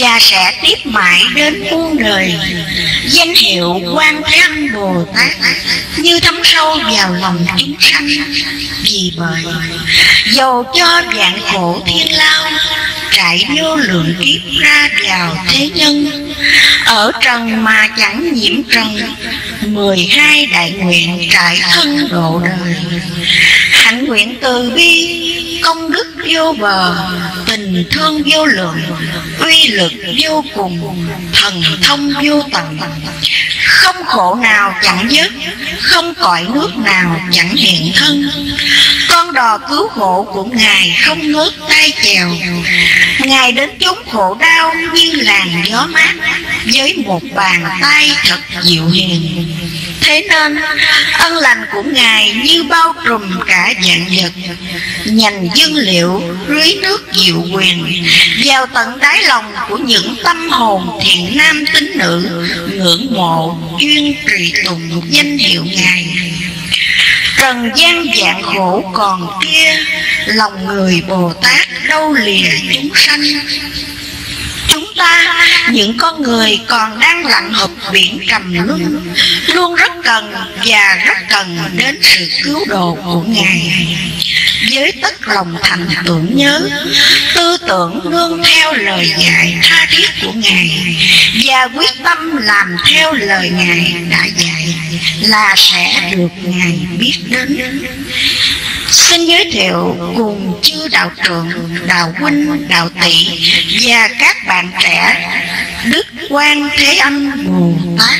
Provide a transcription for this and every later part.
và sẽ tiếp mãi đến muôn đời. Danh hiệu Quan Thế Âm Bồ Tát như thấm sâu vào lòng chúng sanh. Vì bởi dầu cho vạn khổ thiên lao, trải vô lượng kiếp ra vào thế nhân, ở trần mà chẳng nhiễm trần, 12 đại nguyện trải thân độ đời. Hạnh nguyện từ bi, công đức vô bờ, tình thương vô lượng, uy lực vô cùng, thần thông vô tận. Không khổ nào chẳng dứt, không cõi nước nào chẳng hiện thân. Con đò cứu khổ của Ngài không ngớt tay chèo. Ngài đến chốn khổ đau như làn gió mát, với một bàn tay thật dịu hiền. Thế nên ân lành của Ngài như bao trùm cả vạn vật, nhành dâng liệu rưới nước diệu quyền vào tận đáy lòng của những tâm hồn thiện nam tín nữ, ngưỡng mộ chuyên trì tụng danh hiệu Ngài. Trần gian vạn khổ còn kia, lòng người Bồ Tát đâu lìa chúng sanh. Chúng ta, những con người còn đang lặn hụp biển trầm luân, luôn rất cần và rất cần đến sự cứu độ của Ngài. Với tất lòng thành tưởng nhớ, tư tưởng nương theo lời dạy tha thiết của Ngài, và quyết tâm làm theo lời Ngài đã dạy, là sẽ được Ngài biết đến. Xin giới thiệu cùng chư đạo trưởng, đạo huynh, đạo tỷ và các bạn trẻ Đức Quan Thế Âm Bồ Tát.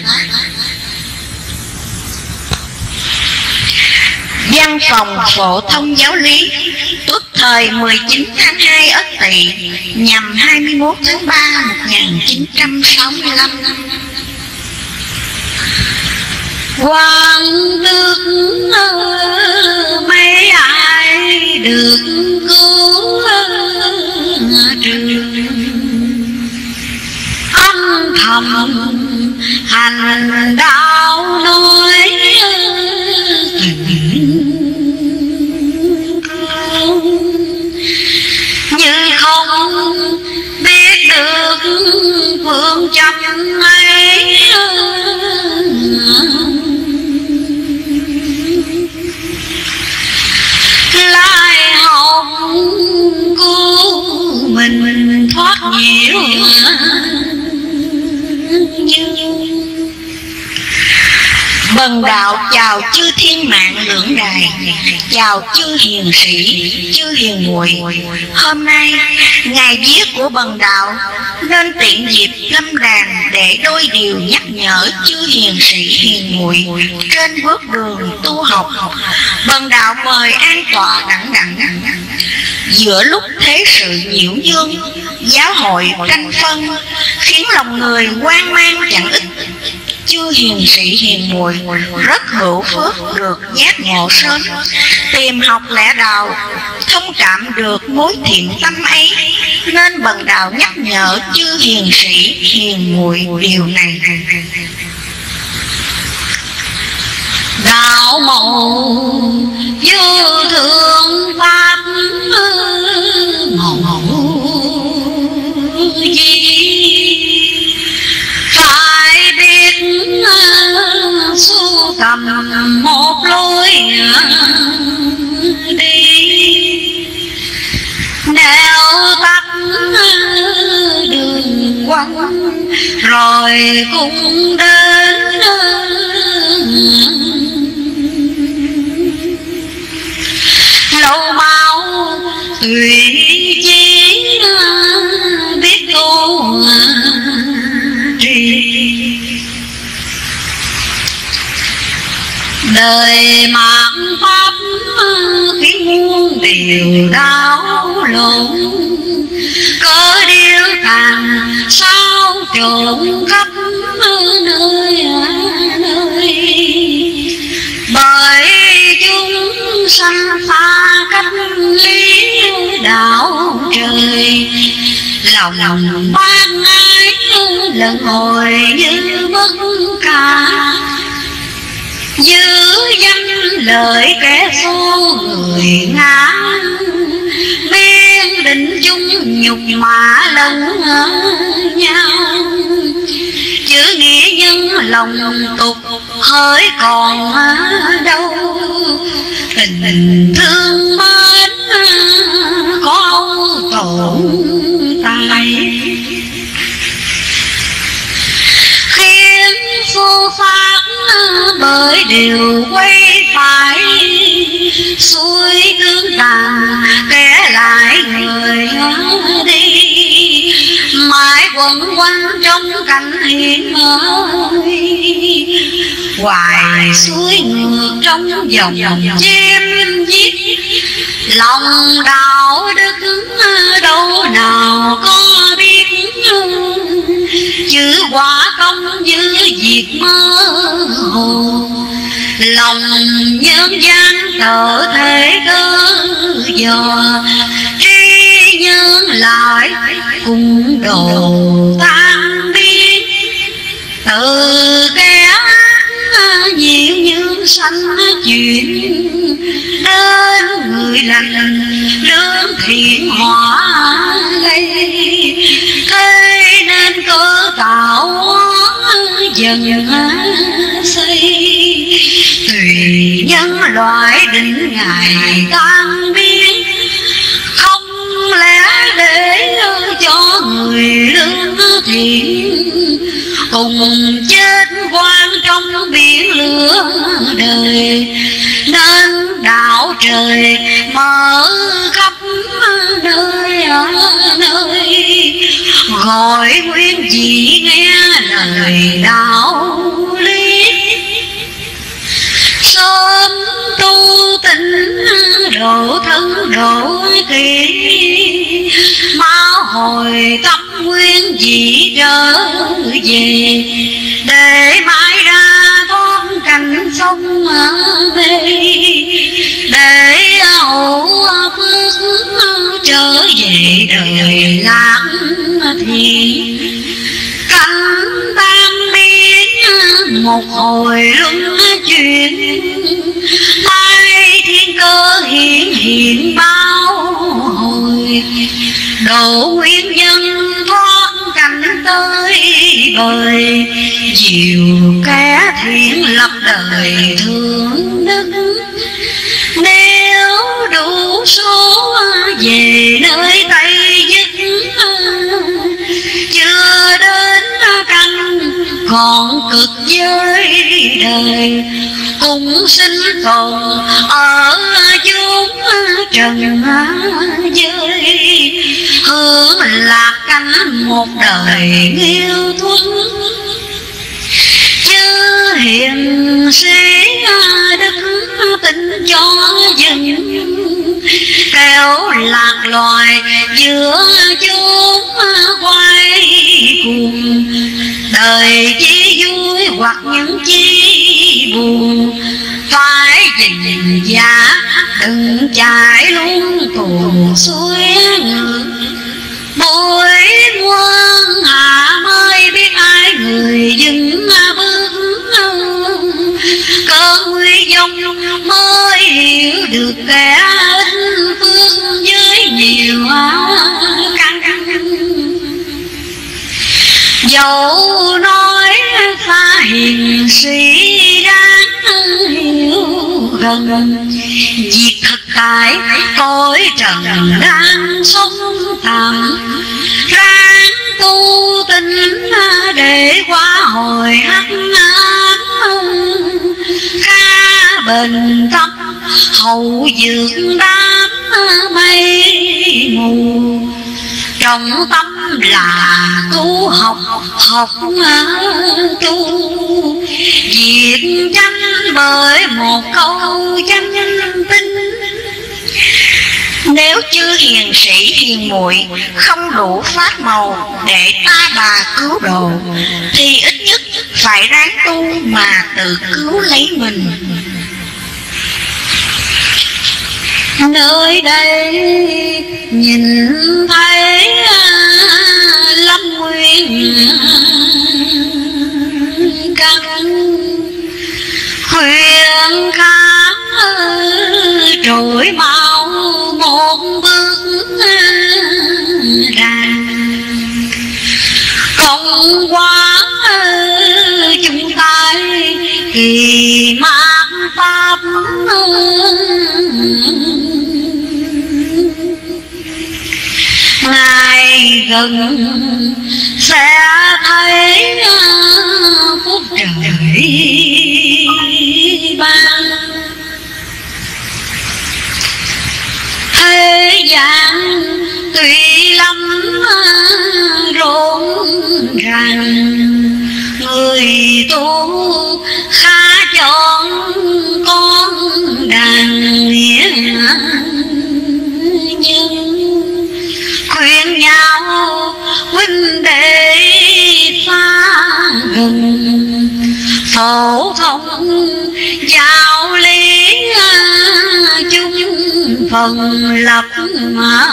Văn phòng Phổ thông Giáo lý, tuất thời 19 tháng 2 Ất Tỵ, nhằm 21 tháng 3 1965. Quan đức mấy ai được cứu trường, âm thầm hành đạo nói như không biết được phương châm ấy. Lai học cứu mình thoát nhiễu Bần đạo chào chư thiên mạng lưỡng đài, chào chư hiền sĩ, chư hiền muội. Hôm nay ngày viết của bần đạo nên tiện dịp lâm đàn để đôi điều nhắc nhở chư hiền sĩ hiền muội trên bước đường tu học. Bần đạo mời an tọa đẳng đẳng. Giữa lúc thế sự nhiễu dương, giáo hội tranh phân khiến lòng người hoang mang chẳng ít, chư hiền sĩ hiền muội rất hữu phước được giác ngộ sớm, tìm học lẽ đạo, thông cảm được mối thiện tâm ấy, nên bần đạo nhắc nhở chư hiền sĩ hiền muội điều này. đạo màu vô thượng pháp màu gì, phải biết sưu tầm một lối đi, nẻo tắt đường quanh rồi cũng đến. Lâu mau tùy chí biết tu trì, đời mạng pháp khiến muôn điều đau lộn, cớ điêu tàn sao trộn khắp nơi nơi, bởi chúng sanh pha cách lý đạo trời, lòng ban ái lần hồi như bất cả, giữ danh lời kẻ xô người ngã, biết quen định chung nhục mạ lẫn nhau, chữ nghĩa nhân lòng tục hỡi còn đâu, tình thương mến có tồn tại, khiến vô pháp bởi điều quay phải, xuôi tương tàn kẻ lại người đi, mãi quẩn quanh trong cảnh hiểm ơi, hoài xuôi ngược trong dòng chém giết, lòng đạo đức đâu nào có biết, chữ quả công như việc mơ hồ, lòng nhân gian tự thể cơ dò, trí nhân lại cùng đồ tan biến, từ kẻ nhiều như sanh chuyện đến người lành lương thiện họa gây, thế nên cơ tạo dần xây, tùy nhân loại định ngày tan biến, không lẽ để cho người lương thiện cùng chết quan trong biển lửa đời, nên đạo trời mở khắp nơi nơi, gọi nguyên chỉ nghe lời đạo lý, sớm tu tịnh độ thân độ kỳ, mau hồi tâm nguyên dị trở về, để mãi ra thoát cảnh sông mê, để hữu phước trở về đời lạc thiện, cảnh tan biến một hồi luân chuyển, mai thiên cơ hiện hiện bao hồi, độ nguyên nhân thoát cảnh tới bời, diệu kẻ thiện lập đời thương đức, nếu đủ số về nơi Tây Dứt, chưa đến căn còn cực giới đời, cùng sinh tồn ở chốn trần giới, hướng lạc cánh một đời nghiêu thuốc, chứ hiền sĩ đức tin cho dân, kẻo lạc loài giữa chốn quay cuồng, đời chỉ vui hoặc những chi buồn, phải nhìn giá đừng chạy luôn tuồn xuôi ngược, buổi muôn hạ mới biết ai người dừng bước, cơn nguy dông mới hiểu được kẻ ít phước với nhiều căng căng, dẫu nói pha hiền sĩ đáng hiểu gần, việc thực tại cõi trần đang sống tạm, ráng tu tinh để qua hồi hắc ám, khá bền tâm hậu dược đám mây mù, trọng tâm là tu học học tu, việc tranh bởi một câu tranh tinh, nếu chư hiền sĩ hiền muội không đủ pháp màu để ta bà cứu độ, thì ít nhất phải ráng tu mà tự cứu lấy mình. Nơi đây nhìn thấy lâm nguyên căn, khuyên khám trỗi mau một bước cộng quá chung tay kỳ mang pháp. Ngày gần sẽ thấy phúc trời ban. Thế gian tuy lắm rộn ràng, người tu khá chọn con đàn nghĩa nhân. Khuyên nhau huynh đệ xa gần, phổ thông giáo lý chung phần lập mà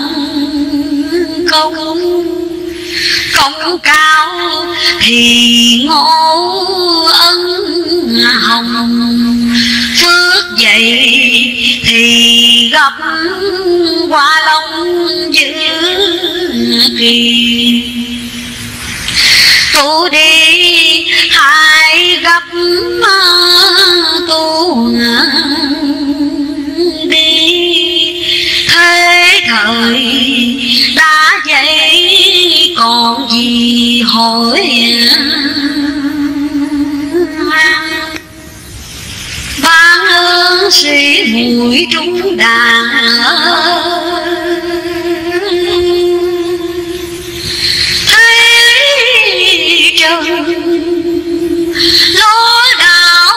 công cao thì ngộ ân hồng. Phước vậy thì gặp qua long dữ kỳ. Tu đi hãy gặp tu đi. Thế thời đã vậy còn gì hỏi. Ban ơn sĩ mũi trung đàn, thấy trần lối đạo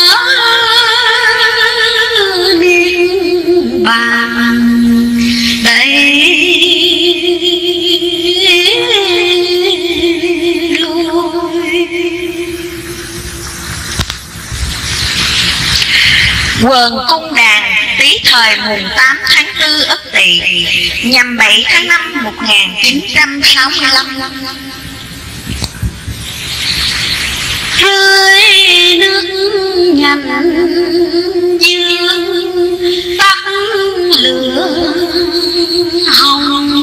niên bàn đây Quần cung đàn Tý thời mùng 8 tháng 4 Ất Tỵ, nhằm 7 tháng 5 1965. Rơi nước nhành dương tắt lửa hồng.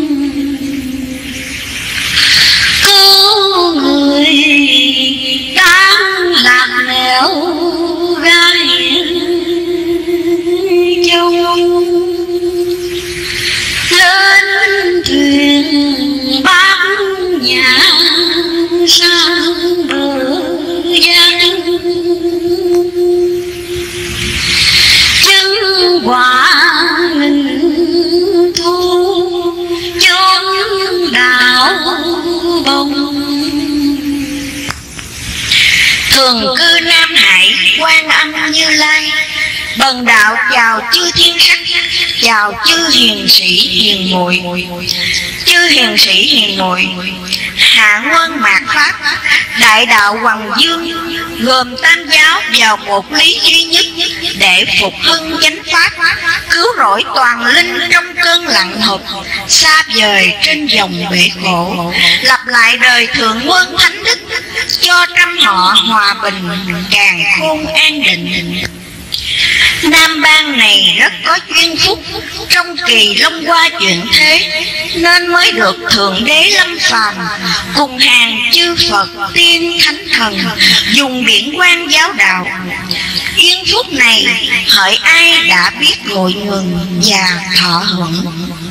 Cứu người đang lạc nẻo gai châu. Lên thuyền bám nhà sang bờ giang. Chân quả nghìn thu chốn đảo bồng. Thường cư Nam Hải, Quan Âm Như Lai. Bần đạo chào chư thiên sắc, chào chư hiền sĩ hiền muội. Chư hiền sĩ hiền muội, hạ quân mạt pháp, đại đạo Hoằng Dương gồm tam giáo vào một lý duy nhất, để phục hưng chánh pháp, cứu rỗi toàn linh trong cơn lặng hụt, xa vời trên dòng bể khổ, lập lại đời thượng quân thánh đức, cho trăm họ hòa bình, càn khôn an định. Nam Bang này rất có duyên phúc, trong kỳ long qua chuyển thế, nên mới được Thượng Đế lâm phàm, cùng hàng chư Phật tiên thánh thần, dùng điển quang giáo đạo. Duyên phúc này hỡi ai đã biết hội ngừng và thọ hưởng.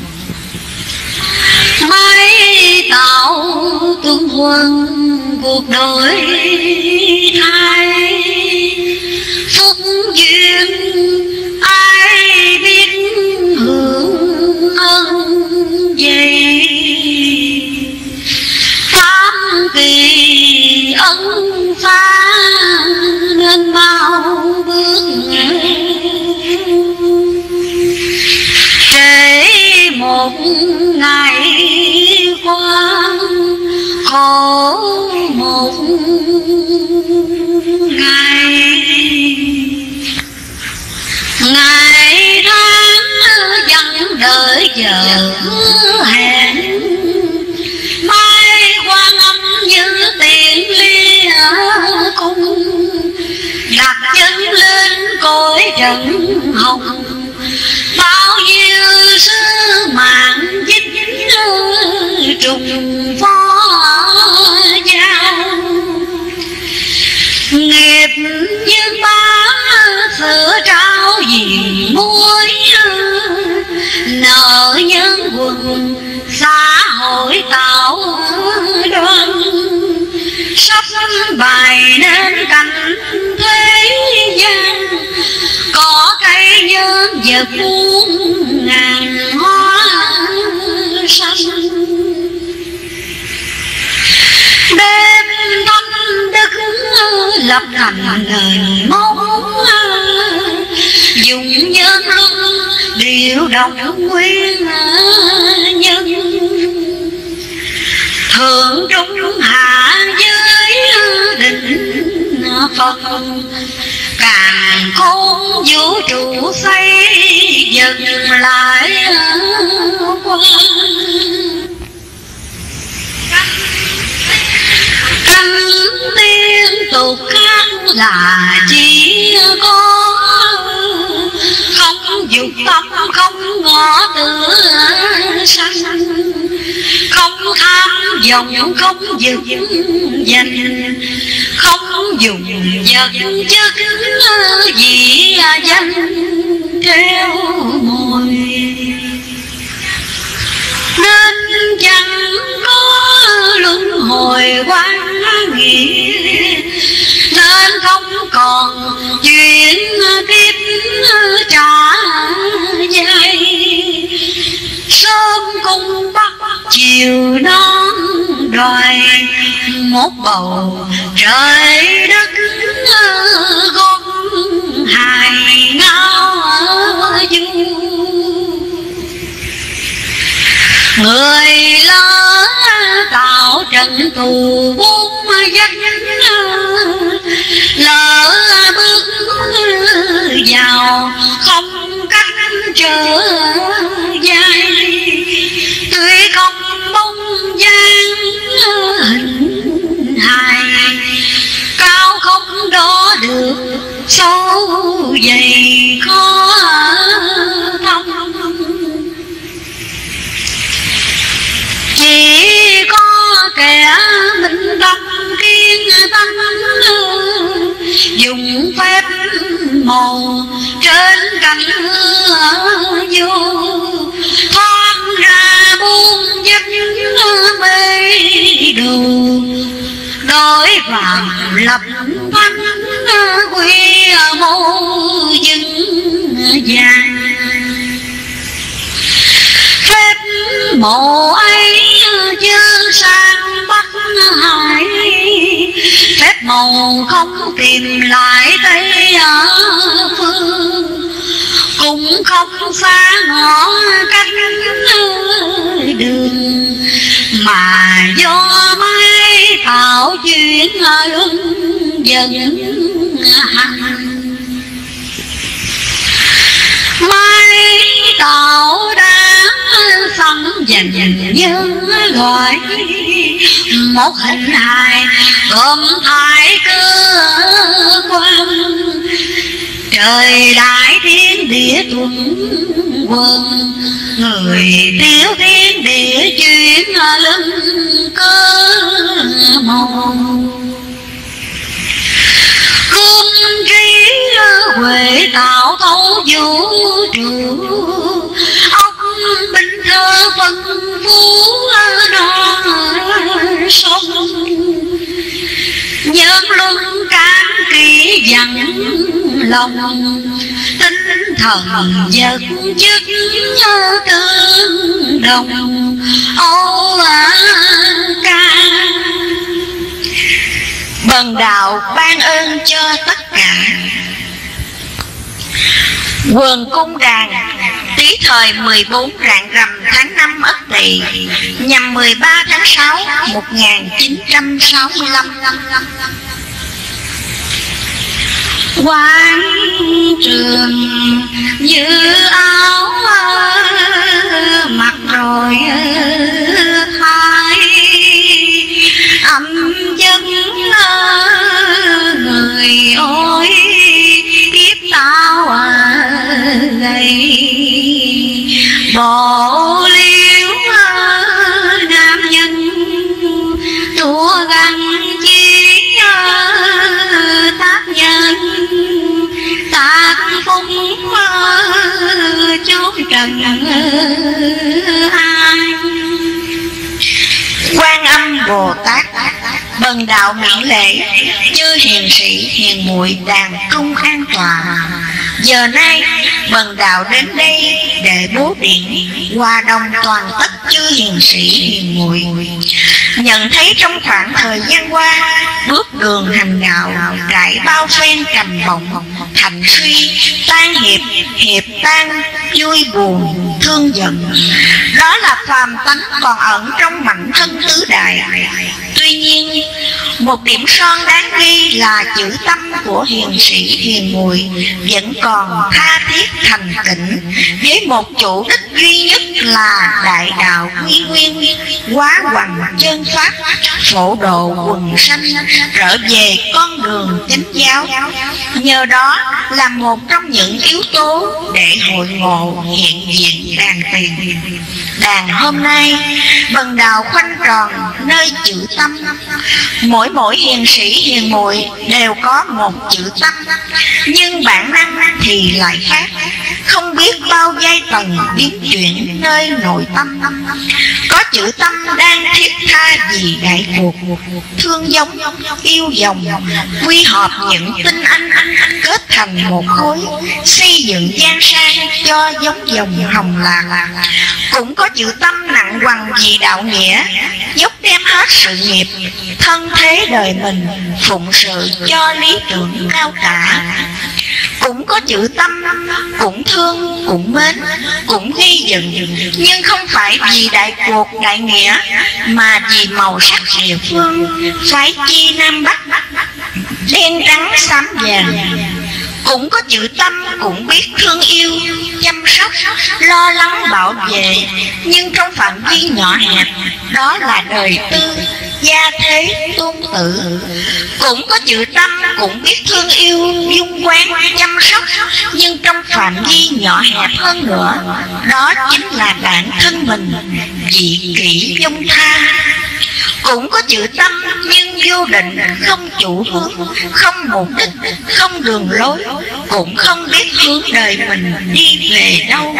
Mãi tạo tương huân cuộc đời thay, phúc duyên ai biết hưởng ơn vậy. Tám kỳ ân phá nên mau bước, trễ một ngày qua khổ một ngày. Ngày tháng vẫn đợi giờ hẹn, mai Quan Âm như tiền ly cung, đặt chân lên cõi trần hồng. Bao nhiêu sứ mạng dính trùng phó giao. Nghiệp như ba sữa trao gì muối, nợ nhân quần xã hội tạo đoan. Sắp bài nên cảnh thế gian, có cây nhân vật muôn ngàn hoa xanh. Đêm thanh đức lập thành lời mong, dùng nhân luân điều động nguyên nhân. Thượng trung hạ giới định Phật, càng khôn vũ trụ xây dựng lại qua. Căn tiên tục khác là chỉ có, không dục tâm không ngõ tựa sanh, không tham vọng không dừng danh, không dùng vật chất vì danh theo mồi. Nên chẳng có luân hồi quan nghĩa, nên không còn chuyện tiếp trả dây. Sớm cung bắc chiều non đòi, một bầu trời đất gót hài ngao du. Người lớn tạo trận tù bốn vách, lỡ bước vào không cách trở dài. Tuy không bóng dáng hình hài, cao không đo được sâu dày khó thông. Chỉ có kẻ minh tâm kiên tâm, dùng phép màu trên cành vô, thoát ra buông giấc mê đồ. Đối vàng lập thanh quy mô dừng vàng. Phép mộ ấy chưa sang Bắc Hải, phép màu không tìm lại Tây phương, cũng không xa ngõ cách đường, mà do máy tạo chuyện luân dần hành. Máy tạo đã phân dần nhân loại, một hình hài gồm hai cơ quan. Trời đại thiên địa tuần quân, người tiểu thiên địa chuyển lưng cơ màu. Cương trí huệ tạo thấu vũ trụ, ông bình thơ phân phú non sông. Nhân luân cam kỳ dặn lòng, tinh thần vật chất tương đồng. Ô ca Bần đạo ban ơn cho tất cả. Quần cung đàn Tý thời 14 rạng rằm tháng 5 Ất Tỵ, nhằm 13 tháng 6 1965. Quán trường như áo mặc rồi hai, âm dân người ôi kiếp tao gầy. Bộ liễu nam nhân không chốn trần ai. Quan Âm Bồ Tát bần đạo miễn lễ, chư hiền sĩ hiền muội đàn trung an tọa. Giờ nay bần đạo đến đây để bố điện hòa đồng toàn tất chư hiền sĩ hiền muội. Nhận thấy trong khoảng thời gian qua, bước đường hành đạo trải bao phen trầm bổng, thành suy tan hiệp, hiệp tan vui buồn thương giận, đó là phàm tánh còn ẩn trong mảnh thân tứ đại. Tuy nhiên, một điểm son đáng ghi là chữ tâm của hiền sĩ hiền muội vẫn còn tha thiết thành kính với một chủ đích duy nhất là đại đạo quy nguyên, hóa hoằng chân pháp, phổ độ quần sanh, trở về con đường chánh giáo. Nhờ đó là một trong những yếu tố để hội ngộ hiện diện đàn tiền. Đàn hôm nay bần đạo khoanh tròn nơi chữ tâm. Mỗi hiền sĩ hiền muội đều có một chữ tâm, nhưng bản năng thì lại khác. Không biết bao giai tầng biến chuyển nơi nội tâm. Có chữ tâm đang thiết tha vì đại cuộc, thương giống, yêu dòng, quy hợp những tinh anh kết thành một khối, xây dựng giang sang cho giống dòng hồng lạc. Cũng có chữ tâm nặng hoằng vì đạo nghĩa, dốc đem hết sự nghiệp, thân thế đời mình phụng sự cho lý tưởng cao cả. Cũng có chữ tâm cũng thương, cũng mến, cũng gây dựng, nhưng không phải vì đại cuộc đại nghĩa, mà vì màu sắc địa phương, phái chi nam bắc, đen trắng xám vàng. Cũng có chữ tâm cũng biết thương yêu, chăm sóc, lo lắng bảo vệ, nhưng trong phạm vi nhỏ hẹp, đó là đời tư, gia thế, tôn tự. Cũng có chữ tâm cũng biết thương yêu, dung quán, chăm sóc, nhưng trong phạm vi nhỏ hẹp hơn nữa, đó chính là bản thân mình, vị kỷ dung tha. Cũng có chữ tâm nhưng vô định, không chủ hướng, không mục đích, không đường lối, cũng không biết hướng đời mình đi về đâu.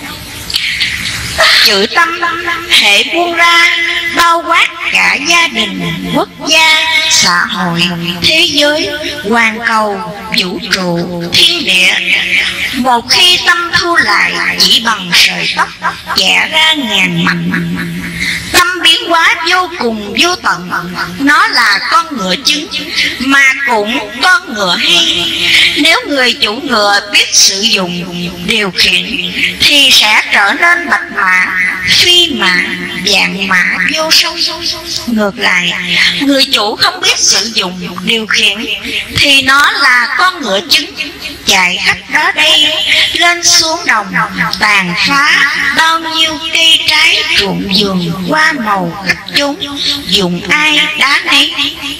Chữ tâm hệ buông ra bao quát cả gia đình, quốc gia, xã hội, thế giới, hoàn cầu, vũ trụ, thiên địa. Một khi tâm thu lại chỉ bằng sợi tóc chẻ ra ngàn mảnh. Tâm biến hóa vô cùng vô tận, nó là con ngựa trứng mà cũng con ngựa hay. Nếu người chủ ngựa biết sử dụng điều khiển thì sẽ trở nên bạch mã, phi mã, vạn mã vô song. Ngược lại, người chủ không biết sử dụng điều khiển thì nó là con ngựa trứng chạy khắp đó đây, lên xuống đồng, tàn phá bao nhiêu cây trái ruộng vườn, hoa màu khắp chốn, dùng ai đá nấy.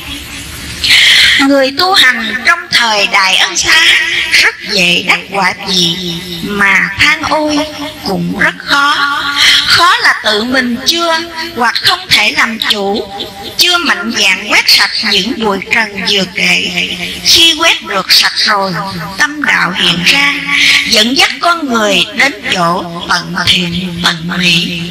Người tu hành trong thời đại ân xá rất dễ đắc quả vị, mà than ôi cũng rất khó. Khó là tự mình chưa hoặc không thể làm chủ, chưa mạnh dạn quét sạch những bụi trần vừa kể. Khi quét được sạch rồi, tâm đạo hiện ra, dẫn dắt con người đến chỗ tận thiện tận mỹ.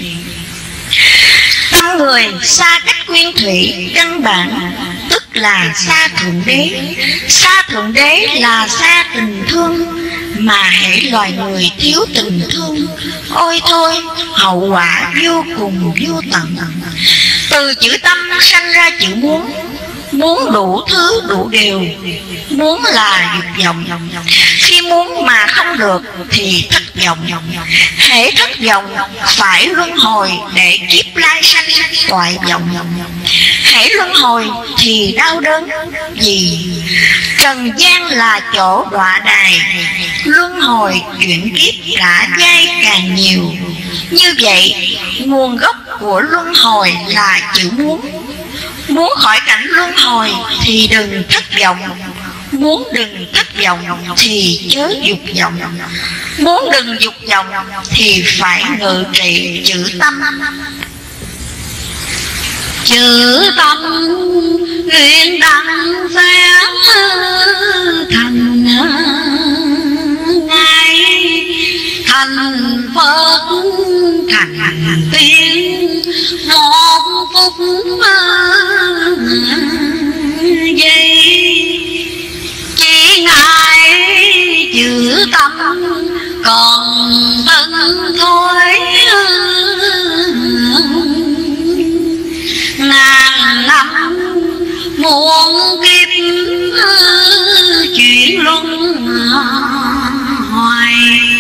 Tâm người xa cách nguyên thủy căn bản, tức là xa thượng đế. Xa thượng đế là xa tình thương, mà hễ loài người thiếu tình thương, ôi thôi hậu quả vô cùng vô tận. Từ chữ tâm sanh ra chữ muốn. Muốn đủ thứ đủ điều, muốn là dục vọng. Khi muốn mà không được thì thất vọng. Hễ thất vọng phải luân hồi để kiếp lai sanh toại vọng. Hễ luân hồi thì đau đớn, vì trần gian là chỗ đọa đài, luân hồi chuyển kiếp cả giai càng nhiều. Như vậy nguồn gốc của luân hồi là chữ muốn. Muốn khỏi cảnh luân hồi thì đừng thất vọng. Muốn đừng thất vọng thì chớ dục vọng. Muốn đừng dục vọng thì phải ngự trị chữ tâm. Chữ tâm nguyện đăng sáng thành bớt thành tiếng một phút giây, chỉ ngại chữ tâm còn thân thôi. Ngàn năm muôn kiếp chuyển luân hoài,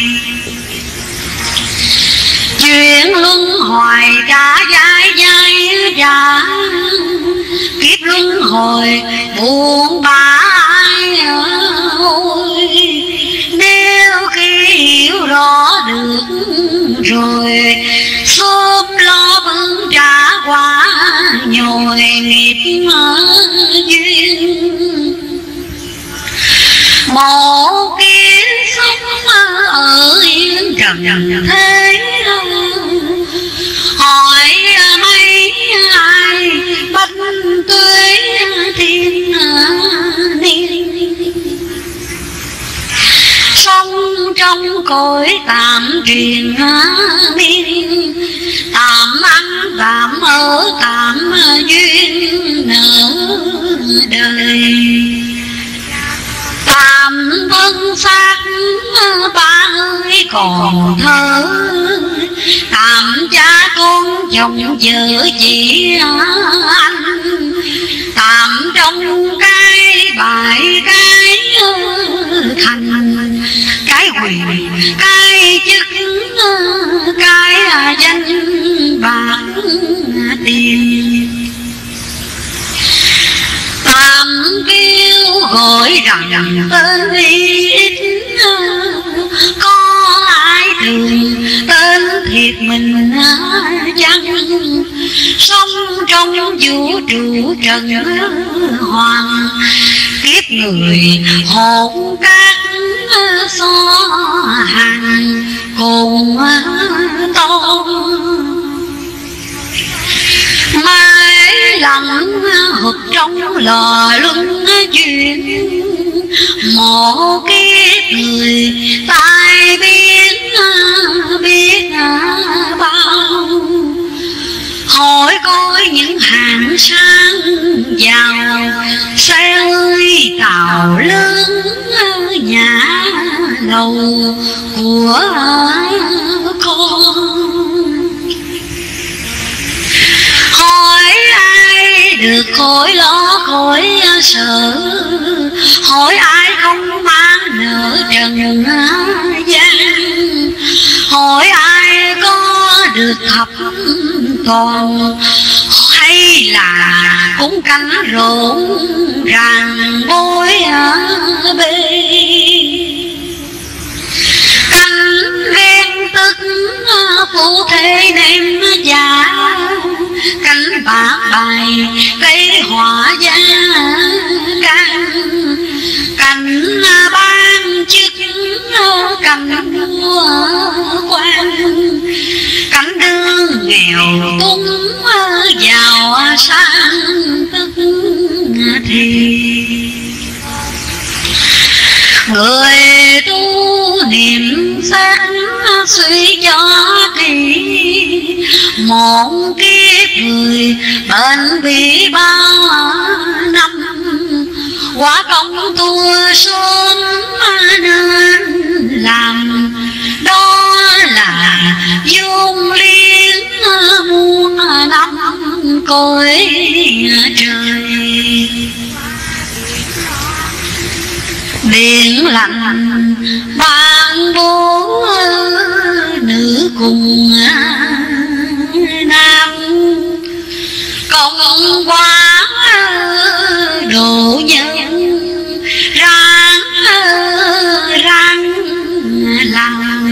chuyện luân hoài đã dai dai đã, kiếp luân hồi buồn bã ai ôi. Nếu khi hiểu rõ được rồi, sớm lo bưng trả qua nhồi nghiệp duyên. Một kiếp sống ở yên trần thế, hỏi mấy ai bách tuế thiên niên. Sống trong cõi tạm truyền miên, tạm ăn tạm ở tạm duyên nở đời. Tạm thân xác ba ơi còn thơ, tạm cha con chồng vợ chị anh, tạm trong cái bại cái thành, cái quyền cái chức cái danh bạc tiền. Tạm kêu gọi rằng tên ít, có ai thường tên thiệt mình chăng. Sống trong vũ trụ trần hoàng, kiếp người hồn các so hàng cùng to. Mãi lặng hụt trong lò luân chuyển, một kiếp người tai biết bao. Hỏi coi những hàng sang giàu, xe ơi tàu lớn nhà lầu của con. Hỏi ai được khỏi lo khỏi sợ, hỏi ai không mang nợ trần gian. Hỏi ai có được thập toàn, hay là cũng cánh rộn ràng bối bê. Cánh ghen tức phụ thế nem già, cánh bạc bài cây họa gia can. Cánh ban chức cánh vua quan, cánh đương nghèo túng giàu sang tức thì. Người tu niệm sáng suy cho thì, một kiếp người bệnh bị bao năm. Quả công tu sớm nên làm, đó là dung liên muôn năm cõi trời. Biển lặng ban bố nữ cùng nam, công quá độ nhân ráng làm.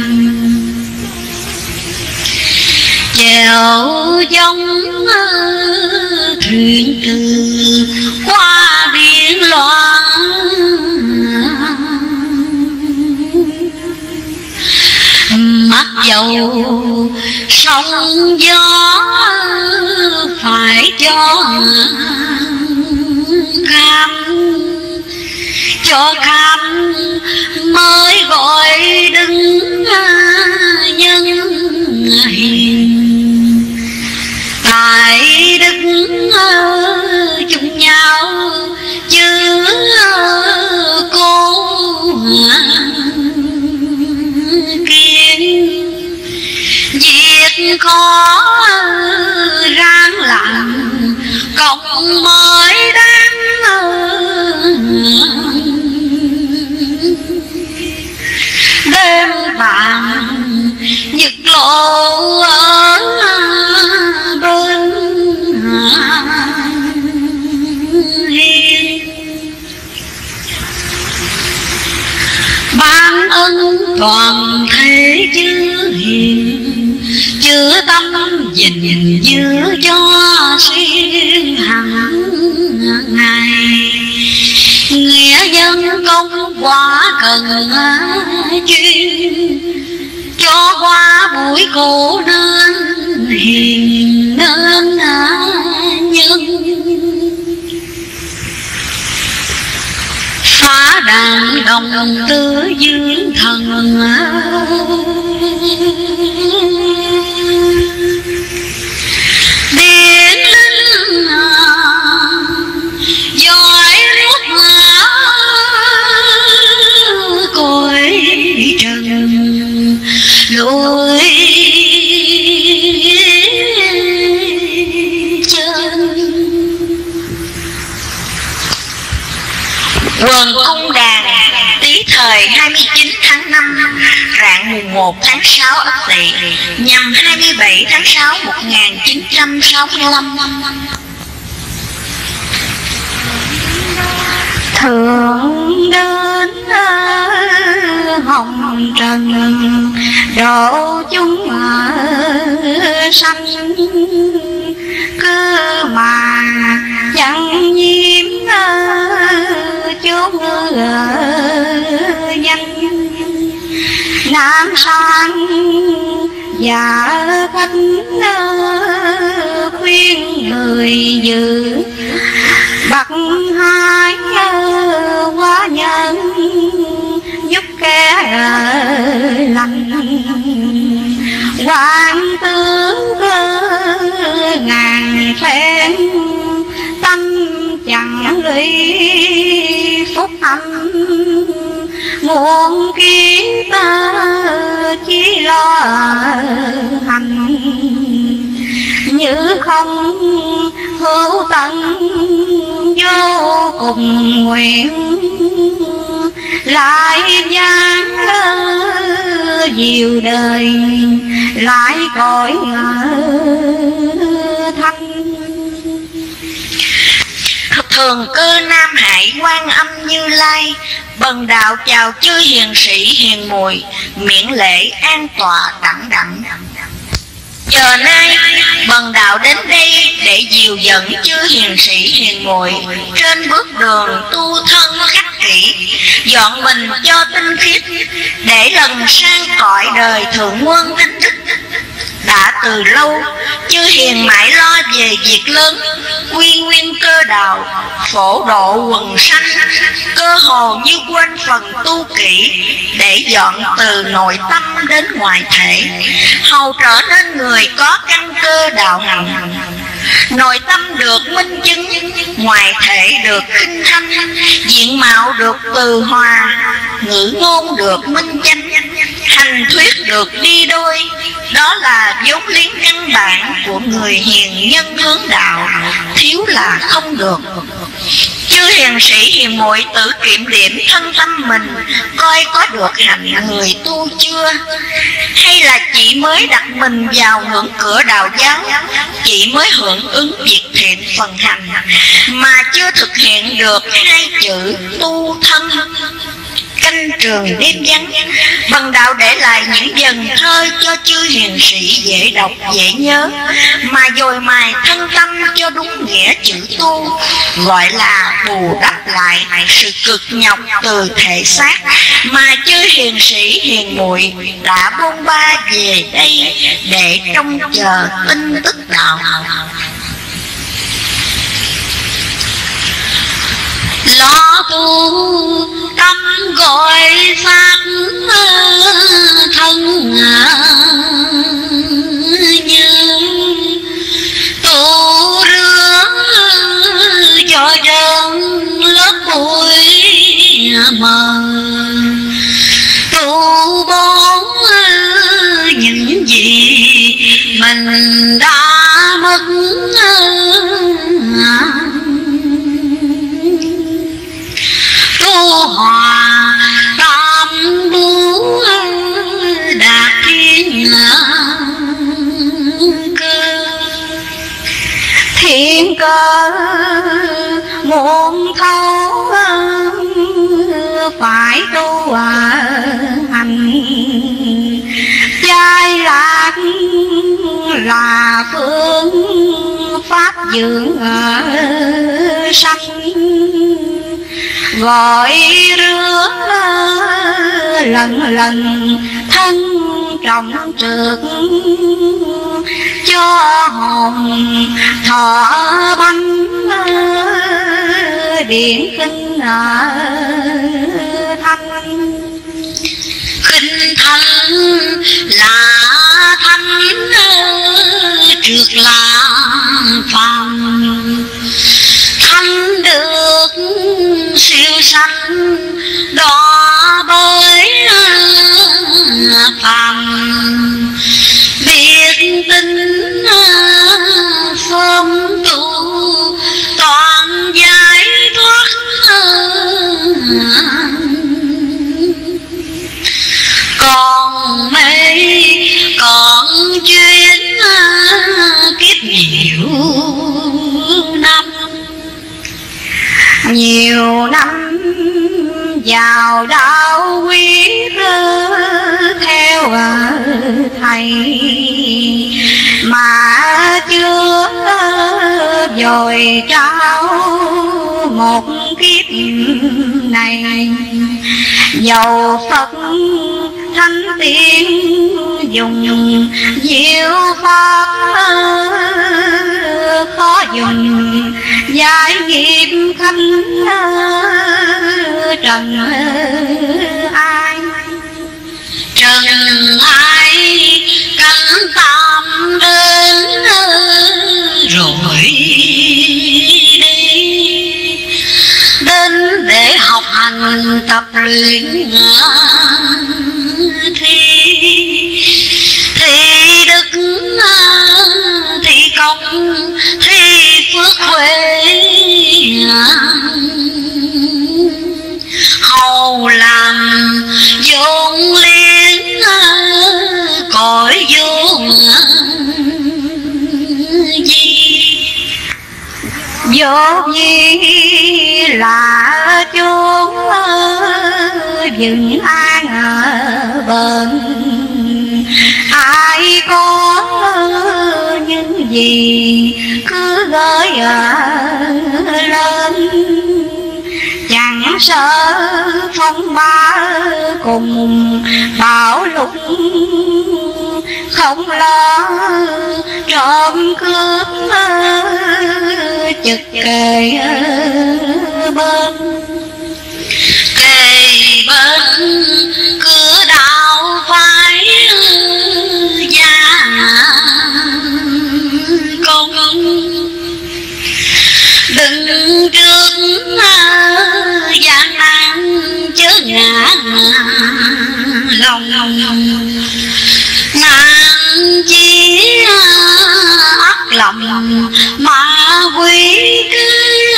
Chèo dòng thuyền từ qua biển loạn, mặc dầu sóng gió phải cho kham, cho kham mới gọi đứng nhân khó ráng làm cộng mới đáng đêm vàng nhật lộ ở bên hiên. ban ân toàn thế chư hiền, chứa tâm gìn giữ cho xuyên hằng ngày. Nghĩa nhân công quả cần chuyên, cho qua buổi khổ nên hiền nên nhân. Phá đàn đồng tứ dương thần, điển linh giỏi nước ngã cõi trần lối chân. Quần cung đàn Tý thời 29 tháng 5 rạng mùng 1 tháng 6 Ất Tỵ, nhằm 27 tháng 6 1965. Thượng đến hồng trần độ chúng sanh, cơ mà chẳng nhiễm chốn danh. Nam sang và khách khuyên người giữ bậc hai quá nhân, giúp kẻ lành. Hoàng tướng ngàn phen tâm chẳng lý phúc âm, nguồn kiếp chỉ lo hành. Như không hữu tận vô cùng nguyện, lại gian nhiều đời lại cõi thanh. Thường cơ Nam Hải Quan Âm Như Lai, bần đạo chào chư hiền sĩ hiền muội, miễn lễ an tọa đẳng đẳng. Giờ nay bần đạo đến đây để dìu dẫn chư hiền sĩ hiền muội trên bước đường tu thân khắc kỷ, dọn mình cho tinh khiết, để lần sang cõi đời thượng quân thánh đức. Đã từ lâu chư hiền mãi lo về việc lớn, quy nguyên cơ đạo, phổ độ quần sanh, cơ hồ như quên phần tu kỹ, để dọn từ nội tâm đến ngoại thể, hầu trở nên người có căn cơ đạo hạnh. Nội tâm được minh chứng, ngoại thể được khinh thanh, diện mạo được từ hòa, ngữ ngôn được minh chánh, hành thuyết được đi đôi. Đó là vốn liếng căn bản của người hiền nhân hướng đạo, thiếu là không được. Chư hiền sĩ hiền muội tự kiểm điểm thân tâm mình, coi có được hạnh người tu chưa, hay là chỉ mới đặt mình vào ngưỡng cửa đạo giáo, chỉ mới hưởng ứng việc thiện phần hành, mà chưa thực hiện được hai chữ tu thân. Canh trường đêm vắng, bần đạo để lại những dần thơ cho chư hiền sĩ dễ đọc dễ nhớ, mà dồi mài thân tâm cho đúng nghĩa chữ tu, gọi là bù đắp lại sự cực nhọc từ thể xác mà chư hiền sĩ hiền muội đã bôn ba về đây để trông chờ tin tức đạo. Lo tu tâm gọi pháp thân như tu rửa cho đơn lớp bụi mờ, tu bón những gì mình đã mất tu hòa tam bố đạt thiên cơ. Thiên cơ muôn thấu phải tu hành, chai lạc là phương pháp dưỡng sanh, gọi rửa lần lần thân trọng trượt, cho hồn thọ bánh điện kinh thanh. Khinh thanh là thanh trượt là phàm, thanh được siêu sanh đọa bởi phàm. Biết tin phong tu toàn giải thoát, còn mê còn chuyến kiếp nhiều năm vào đạo quyết theo thầy, mà chưa dồi trao một kiếp này. Dầu Phật thánh tiên dùng diệu pháp, khó dùng giải nghiệp khanh trần ai. Trần ai cánh tam đến rồi đi, đến để học hành tập luyện thì đức thì công thì phước huệ, hầu làm vốn liếng cõi vô vi. Vô vi là chốn vững an ở bền, ai có những gì cứ gửi lên, chẳng sợ phong ba cùng bão lục, không lo trộm cướp chực kề bên. Kề bên cửa đạo phái gia công, đừng trước gian nan chớ ngã lòng, ngàn chi ắt lòng mà quý cứ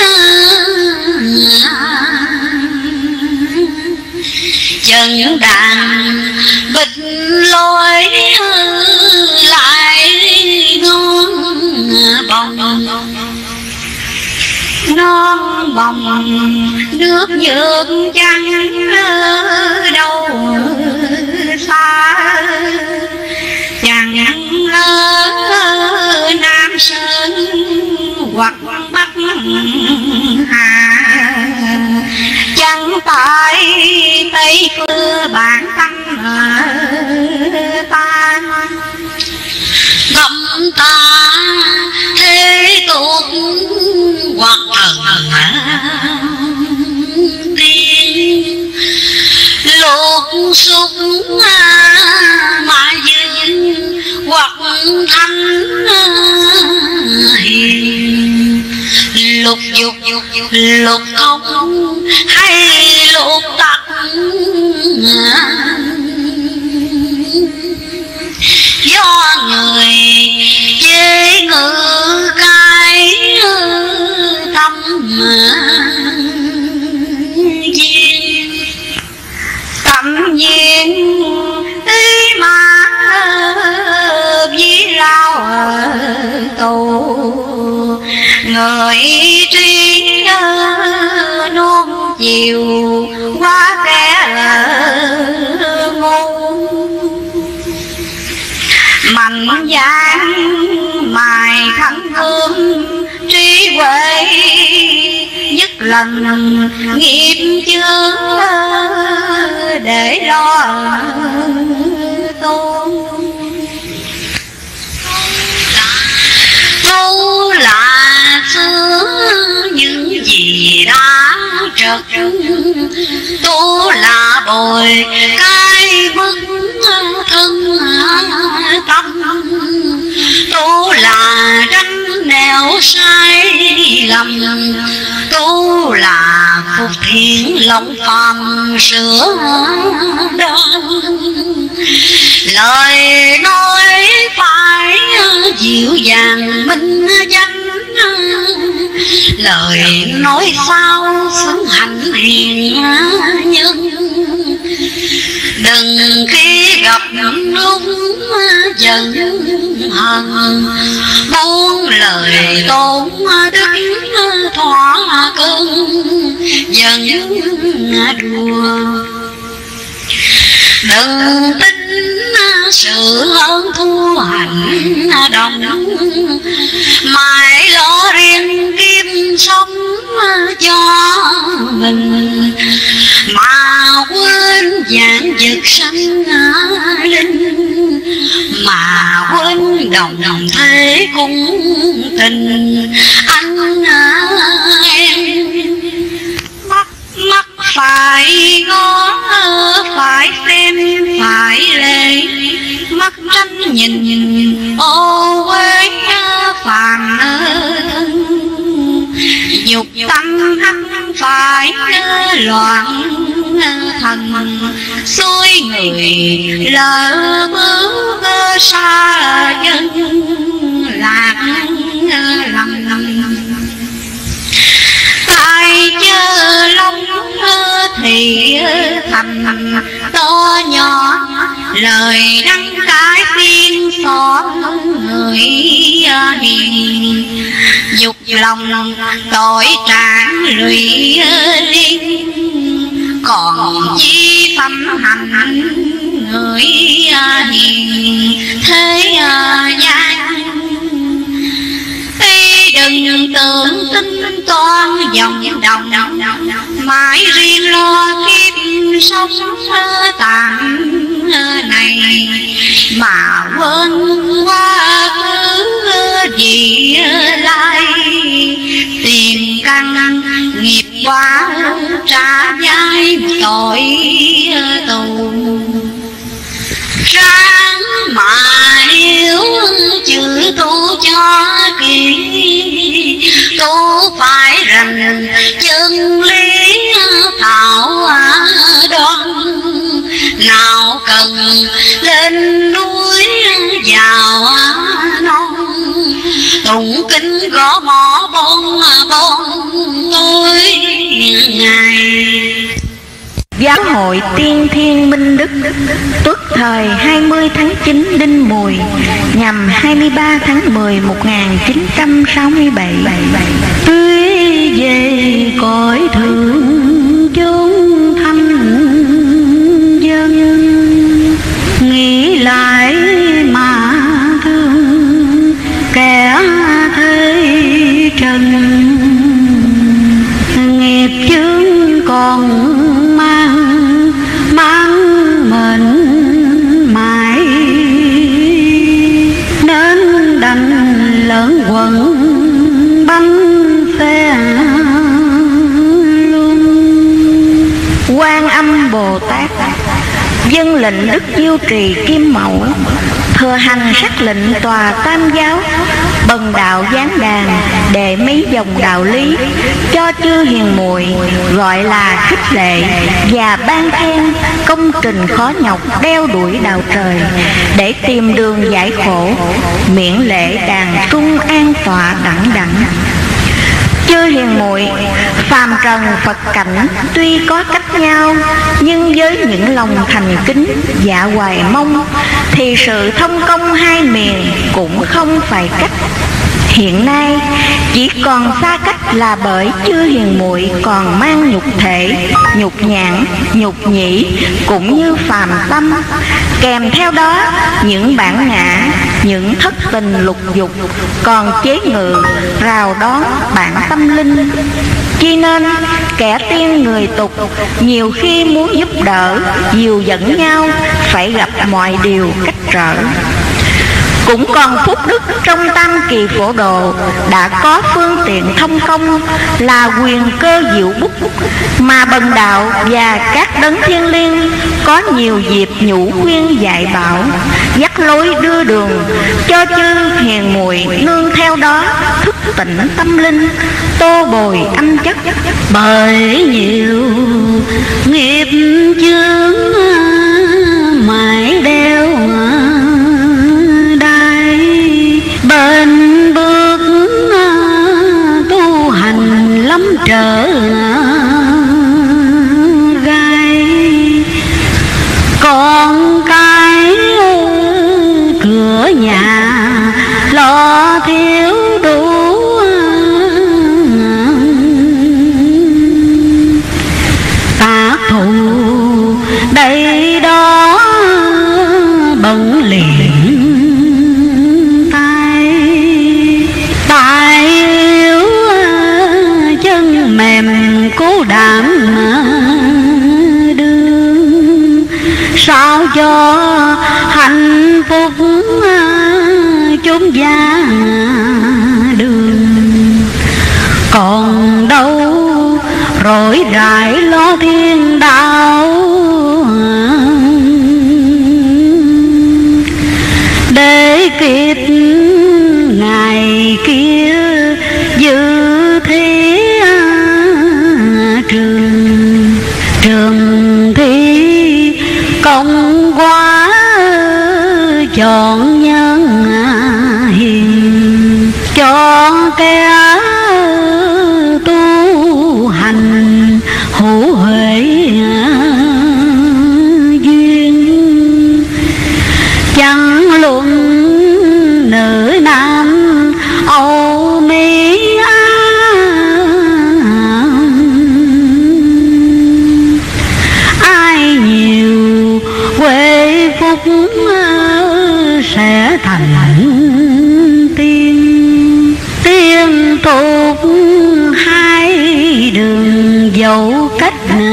chân đàn bịch lối lại ngon bồng, Non bồng nước dược chẳng đâu xa, chẳng lỡ Nam Sơn hoặc Bắc Hà, chẳng tại Tây Phương bản tâm ta. ngắm ta thế tục hoặc thần tiên, lục xúc mà dưng hoặc thanh hiền, lục dục lục không hay lục tặc, do người người trí nuông chiều quá kẻ ngu, mạnh dạn mài thắng gương trí huệ, nhất lần nghiệp chưa để lo tôn. Tu là xưa những gì đã trật, tu là bồi cái bức thân tâm, tu là tránh nẻo sai lầm, tu là phục thiện lòng phàm sửa đoan. Lời nói phải dịu dàng minh danh, lời nói sao xứng hạnh hiền nhân. Đừng khi gặp lúc giận hờn, buông lời tổn đức thỏa cơn giận đùa. Đừng tin sự hơn thua hành đồng, mãi lo riêng kiếm sống cho mình, mà quên dạng vật sanh linh, mà quên đồng thế cung tình anh em. Mắt phải ngó phải xem phải lệ, mắt tranh nhìn ô uế phàm thân, dục tâm phải loạn thần, xuôi người lỡ bước xa chân lạc lầm. Ai chớ lòng thì thành to nhỏ, lời đăng cái tiên xỏ người hiền, dục lòng tội trạng lụy liên, còn chi tâm hành người hiền thế gian. Đừng tưởng tính toan dòng đồng, mãi riêng lo kiếp sống tạm này, mà quên quá khứ vị lai. Tiền căn nghiệp quả trả giá tội tù, ráng mà hiểu chữ tu cho kỹ, tu phải rành chân lý thảo đoan. Nào cần lên núi vào non, tụng kinh gõ mõ bon tôi ngày. Giáo hội Tiên Thiên Minh Đức tuất thời 20 tháng 9 Đinh Mùi, nhằm 23 tháng 10 1967. Tuy về cõi thượng chốn thanh dân, nghĩ lại mà thương kẻ thế trần. Nghiệp chướng còn mang mệnh mãi, nên đành lẫn quẩn bánh xe luôn. Quan Âm Bồ Tát vâng lệnh Đức Diêu Trì Kim Mẫu, thừa hành sắc lệnh tòa Tam Giáo, bần đạo giáng đàn đề mấy dòng đạo lý cho chư hiền muội, gọi là khích lệ và ban khen công trình khó nhọc đeo đuổi đạo trời, để tìm đường giải khổ, miễn lệ đàn trung an tọa đẳng đẳng. Chư hiền muội, phàm trần Phật cảnh tuy có cách nhau, nhưng với những lòng thành kính dạ hoài mong, thì sự thông công hai miền cũng không phải cách. Hiện nay chỉ còn xa cách là bởi chư hiền muội còn mang nhục thể, nhục nhãn, nhục nhĩ cũng như phàm tâm, kèm theo đó những bản ngã, những thất tình lục dục còn chế ngự rào đón bản tâm linh. Chi nên kẻ tiên người tục nhiều khi muốn giúp đỡ, dìu dẫn nhau phải gặp mọi điều cách trở. Cũng còn phúc đức trong tam kỳ phổ độ đã có phương tiện thông công là quyền cơ diệu bút, mà bần đạo và các đấng thiên liêng có nhiều dịp nhủ khuyên dạy bảo, dắt lối đưa đường cho chư hiền muội nương theo đó thức tỉnh tâm linh, tô bồi âm chất. Bởi nhiều nghiệp chướng mãi đeo đai, bên bước tu hành lắm trở gai, con cái cửa nhà lo thiếu đủ, tác thù đây đó bận liền tay yếu chân mềm cố đảm đương, sao cho hạnh phúc chốn gia đường. Còn đâu rối rãi lo thiên đạo, để kịp ngày kia dự thi trường thi công quá chọn nhân hiền, cho kẻ tu hành hữu huệ duyên. Chẳng luận nữ nam Âu Mỹ ai nhiều quê phúc sẽ thành tiên. Tiên tục hai đường dẫu cách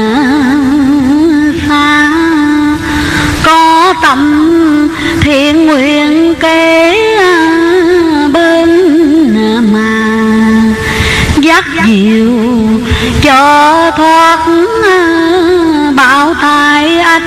xa, có tâm thiện nguyện kế bên mà dắt dìu cho thoát bão tai ách.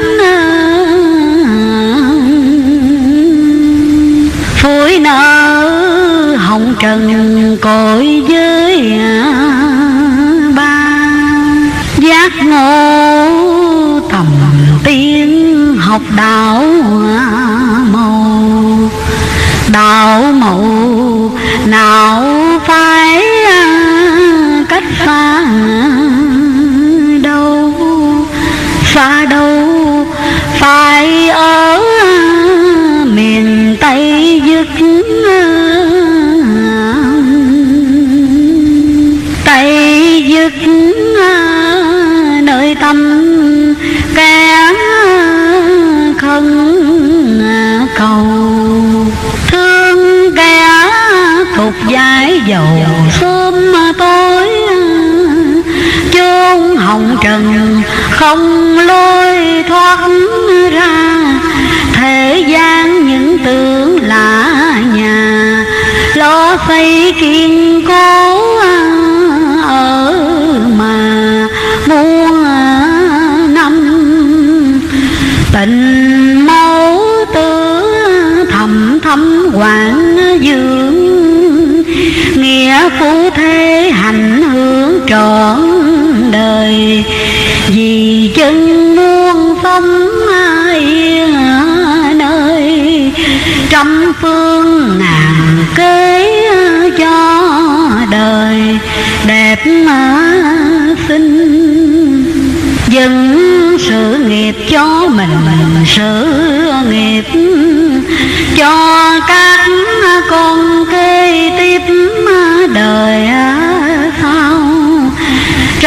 Phối nở hồng trần cội với ba, giác ngộ tầm tiên học đạo màu. Đạo màu nào phải cách xa đâu, xa đâu phải ở miền Tây Dực. Tây Dực nơi tâm kẻ không cầu, thương kẻ tục giải dầu sớm tối, chốn hồng trần không lối thoát ra. Thế gian những tưởng là nhà, lo xây kiên cố ở mà muôn năm. Tình mẫu tử thầm thầm quảng dưỡng, nghĩa phu thế hành hướng trọn đời. Vì chân muôn phong yên nơi, trăm phương ngàn kế cho đời đẹp mà xinh. Dừng sự nghiệp cho mình, sự nghiệp cho các con kế tiếp.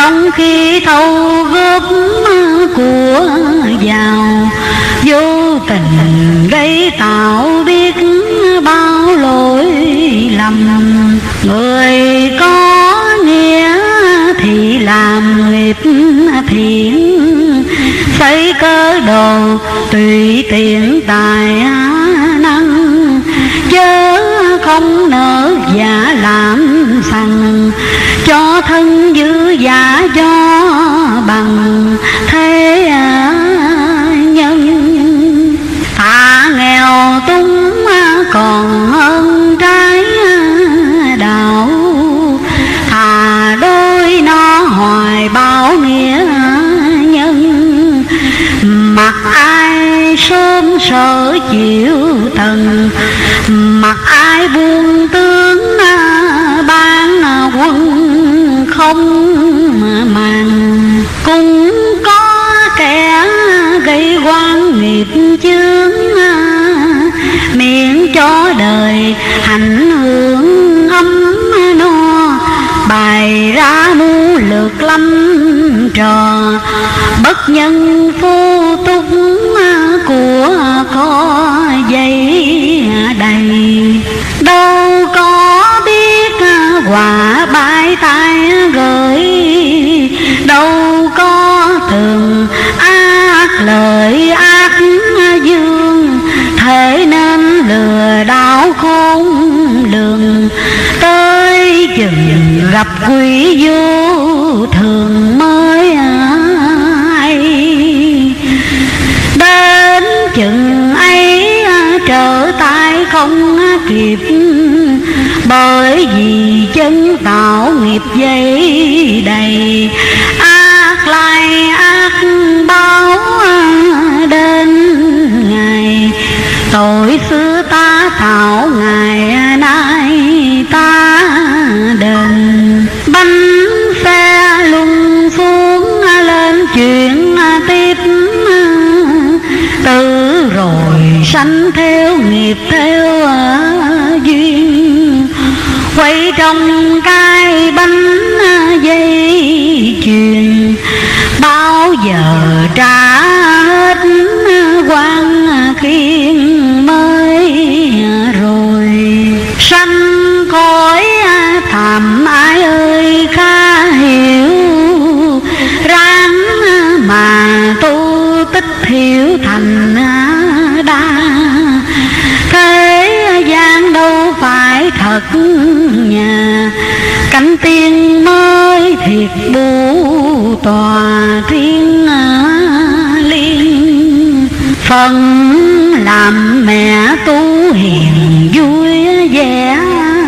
trong khi thâu góp của giàu, vô tình gây tạo biết bao lỗi lầm. Người có nghĩa thì làm nghiệp thiện, xây cơ đồ tùy tiện tài năng, chớ không nỡ giả làm sằng, cho thân dư giả cho bằng thế nhân. Thà nghèo túng còn hơn trái đạo, thà đôi nó hoài báo nghĩa nhân. Mặc ai sớm sở chịu tần, mặc ai buông tướng ban quân không màng. Cũng có kẻ gây quan nghiệp chướng, miễn cho đời hạnh hưởng ấm no, bày ra mưu lược lâm trò, bất nhân phu túc của có dây đầy. Đâu có biết quả bãi tai gửi, đâu có thường ác lời ác dương, thế nên lừa đảo khôn lường. Tới chừng gặp quỷ vô thường mới ai, đến chừng ấy trở tay không kịp, bởi vì chân tạo nghiệp dây đầy. Ác lai ác báo đến ngày, tội xưa ta tạo ngày nay ta đền. Bánh xe lung xuống lên chuyện tiếp, từ rồi sanh theo nghiệp theo duyên, quay trong cái bánh dây chuyền. Bao giờ trả hết quan khiên mới rồi, sanh cõi thảm ai ơi khá hiểu. Ráng mà tu tích hiểu thành đa, thế gian đâu phải thật nhà. Cánh tiên mới thiệt bù tòa riêng liên, phần làm mẹ tu hiền vui vẻ,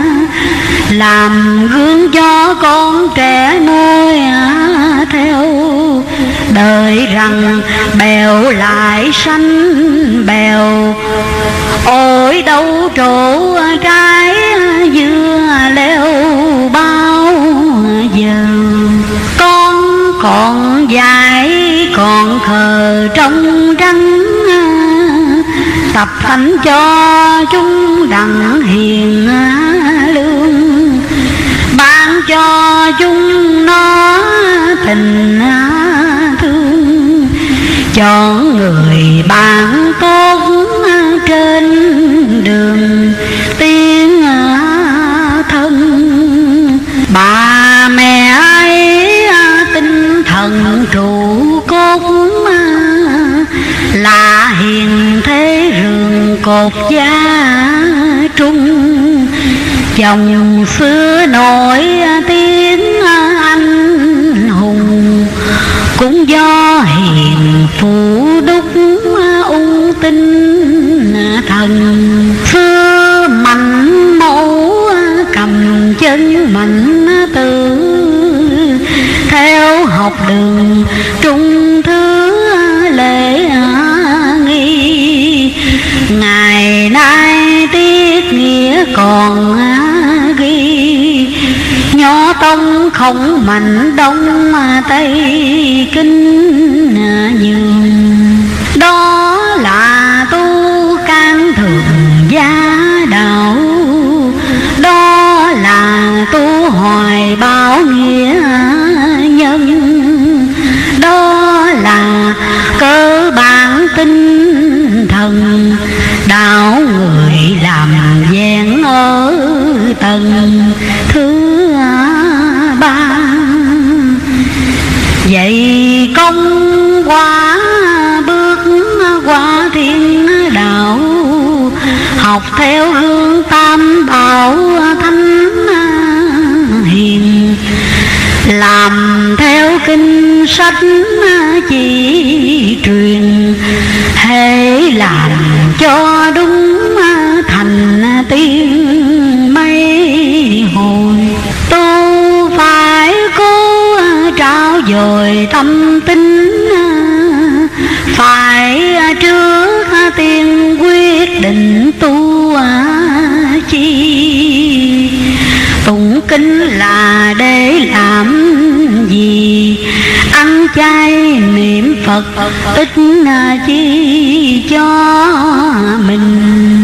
làm gương cho con trẻ nuôi theo. Đời rằng bèo lại sanh bèo, ôi đâu trổ trái dưa leo bao giờ. Con còn dài còn khờ trong trắng, tập thánh cho chúng đặng hiền lương, ban cho chúng nó tình thương. Chọn người bạn tốt trên đường tiến thân, bà mẹ ấy tinh thần trụ cốt, là hiền thế rường cột gia trung. Chồng xưa nổi tiếng anh hùng, cũng do hiền phụ đúc ung tinh thần. Xưa mạnh mẫu cầm chân mạnh tử, theo học đường trung thứ lễ nghi. Ngày nay tiết nghĩa còn ghi, nho tông không mạnh đông tây kinh nhường. Đó là tu can thường gia đạo, đó là tu hoài báo nghĩa nhân. lần thứ ba. Vậy công quả bước qua thiên đạo, học theo hương tam bảo thánh hiền, làm theo kinh sách chỉ truyền, hễ làm cho đúng thành tiên mây hồi. Tu phải cố trao dồi tâm tính, phải trước tiên quyết định tu chi. Tụng kinh là để làm gì? Ăn chay niệm Phật ít chi cho mình.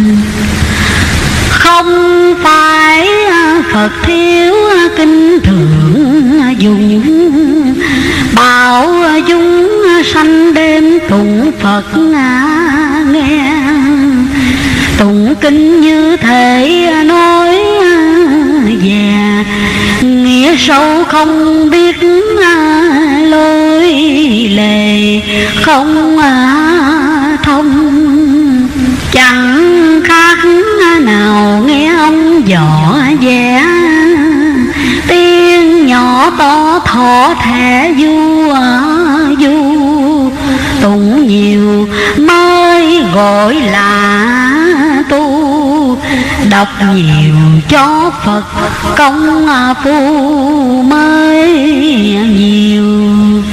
Không phải Phật thiếu kinh thượng dùng, bảo chúng sanh đêm tụng Phật nghe. Tụng kinh như thể nói về nghĩa sâu không biết lối lề không thông. Chẳng khác nào nghe ông võ vẽ, tiếng nhỏ to thỏ thẻ du du. Tụng nhiều mới gọi là tu, đọc nhiều cho Phật công phu mới nhiều.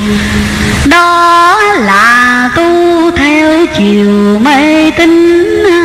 Đó là tu theo chiều mê tín,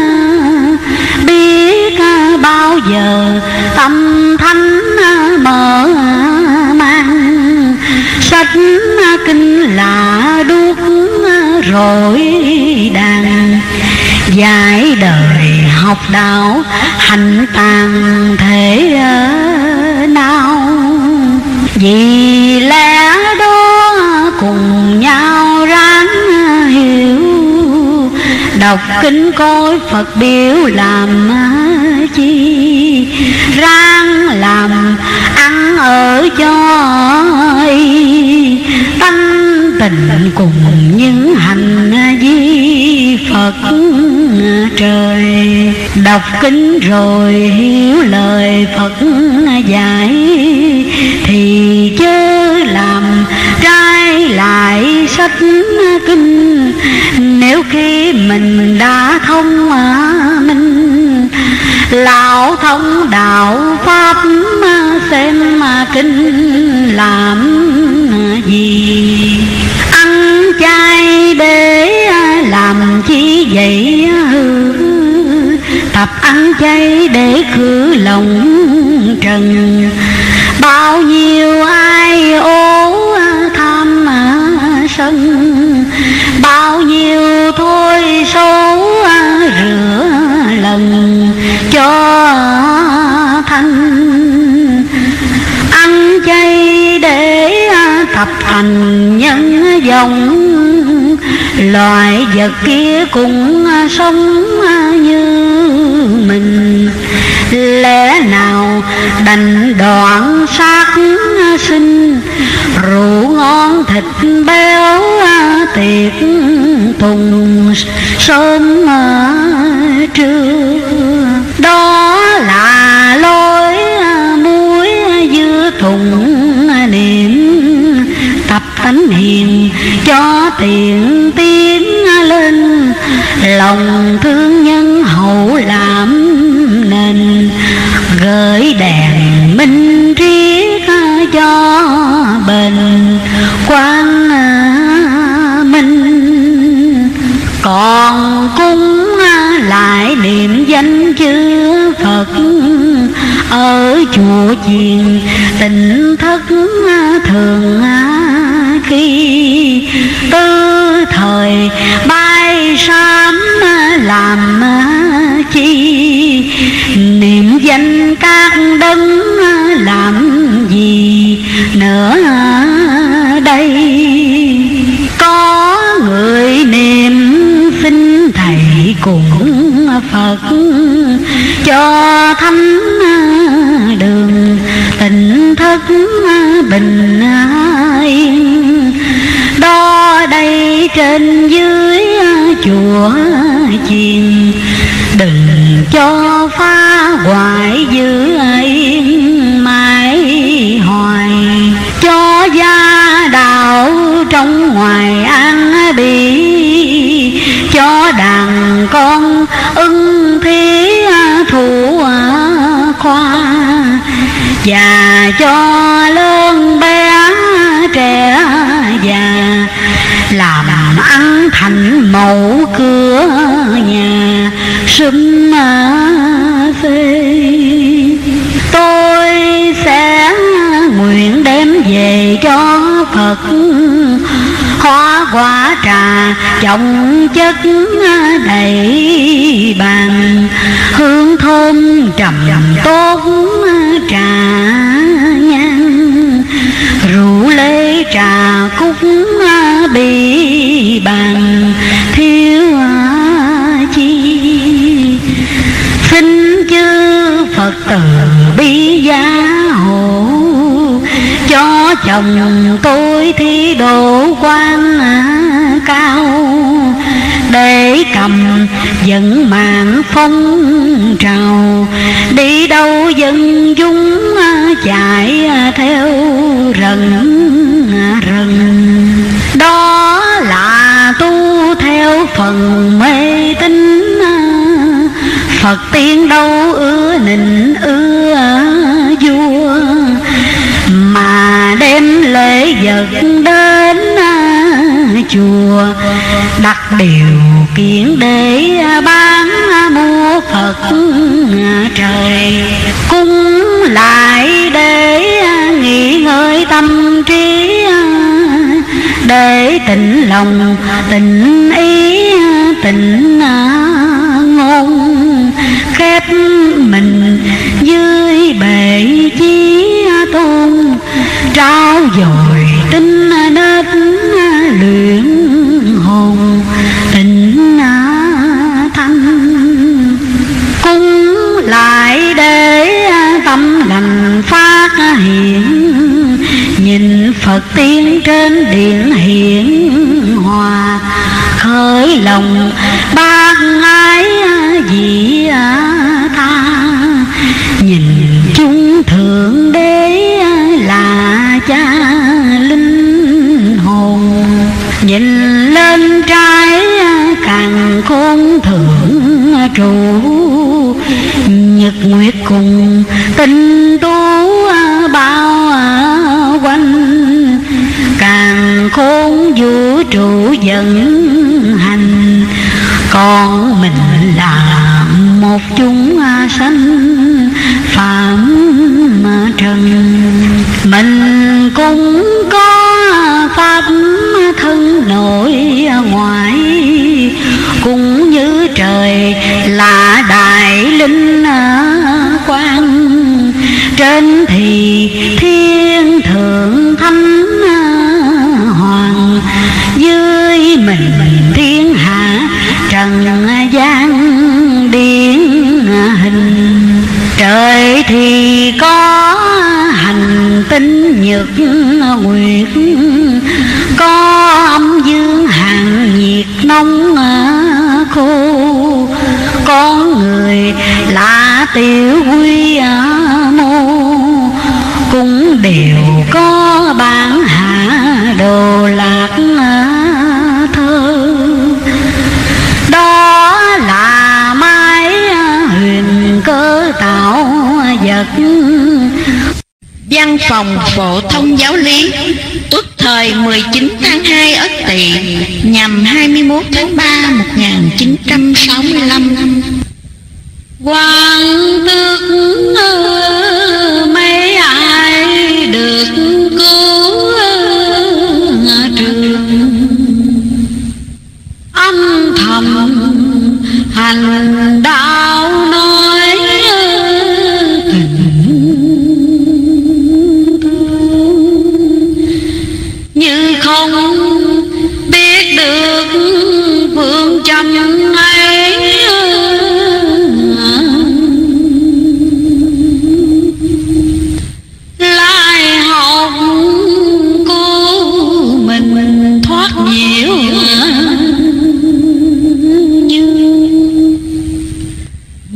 biết bao giờ tâm thánh mở mang. Sách kinh là đuốc rọi đàn, dạy đời học đạo hành tàn thể nào. Vì lẽ đó cùng nhau ráng hiểu, đọc kinh coi Phật biểu làm chi. Ráng làm ăn ở cho y, tánh tình cùng những hành vi Phật trời. Đọc kinh rồi hiểu lời Phật dạy, thì chớ làm trái lại sách kinh. Nếu khi mình đã thông minh, lão thông đạo pháp xem kinh làm gì. Ăn chay để làm chi vậy? Tập ăn chay để khử lòng trần. Bao nhiêu ai ố tham sân, bao nhiêu thôi xấu rửa lần cho thanh. Ăn chay để tập thành nhân dòng, loài vật kia cũng sống như mình. Lẽ nào đành đoạn xác sinh, rượu ngon thịt béo tiệc tùng sớm trưa. Đó là lối muối dưa thùng niệm, tập tánh hiền cho tiện tiến lên. Lòng thương nhân hậu làm nên, gửi đèn minh triết cho bền quang minh. Còn cúng lại niệm danh chư Phật, ở chùa chiền tỉnh thất thường khi. Tư thời bay sám làm chi, niệm danh các đấng làm gì nữa đây. Có người niệm xin thầy cùng Phật cho thánh đường tỉnh thức bình yên. Đó đây trên dưới chùa chiền, đừng cho phá hoại giữ yên mãi hoài. Cho gia đạo trong ngoài an bị, cho đàn con ưng thí thủ khoa. Và cho lớn bé trẻ già, làm ăn thành mẫu cửa nhà sum phê. Tôi sẽ nguyện đem về cho Phật hoa quả trà trọng chất đầy bàn, hương thơm trầm tốt trà nhang, rượu lê trà cúc bị bàn thiếu chi. Xin chư Phật từ bi gia hộ, cho chồng tôi thi độ quan cao, để cầm dẫn mạng phong trào. Đi đâu dân chúng chạy theo rần rần. Đó là tu theo phần mê tín, Phật tiên đâu ưa nịnh ưa vua. Mà đem lễ vật đến chùa, đặt điều kiện để bán mua Phật trời. Cúng lại để nghỉ ngơi tâm trí, để tịnh lòng tịnh ý tịnh ngôn. Khép mình dưới bệ chí tôn, trao dồi tinh nết luyện hồn tịnh thanh. Cúng lại để tâm lành phát hiện, nhìn Phật tiên trên điện hiển hòa. Khởi lòng bác ái vị tha, nhìn chúng thượng đế là cha linh hồn. Nhìn lên trái càng khôn thượng trụ, nhật nguyệt cùng tinh tú bao quanh. Càng khôn vũ trụ vận hành, còn mình là một chúng sanh phạm trần. Mình cũng có pháp thân nội ngoại, cũng như trời là đại linh quang. Trên thì thiên thượng thánh hoàng, dưới mình thiên hạ trần gian điển hình. Trời thì có hành tinh nhật nguyệt, có âm dương hàng nhiệt nóng khô. Con người là tiểu quy mô, cũng đều có bản hạ đồ lạc thơ. Đó là mái huyền cơ tạo vật. Văn phòng Phổ thông Giáo lý, Tuất thời 19 tháng 2 Ất Tỵ, nhằm 21 tháng 3 1965. Quan tước mấy ai được cứu trường, âm thầm hành đạo nói tình thương. Như không biết được phương châm ấy,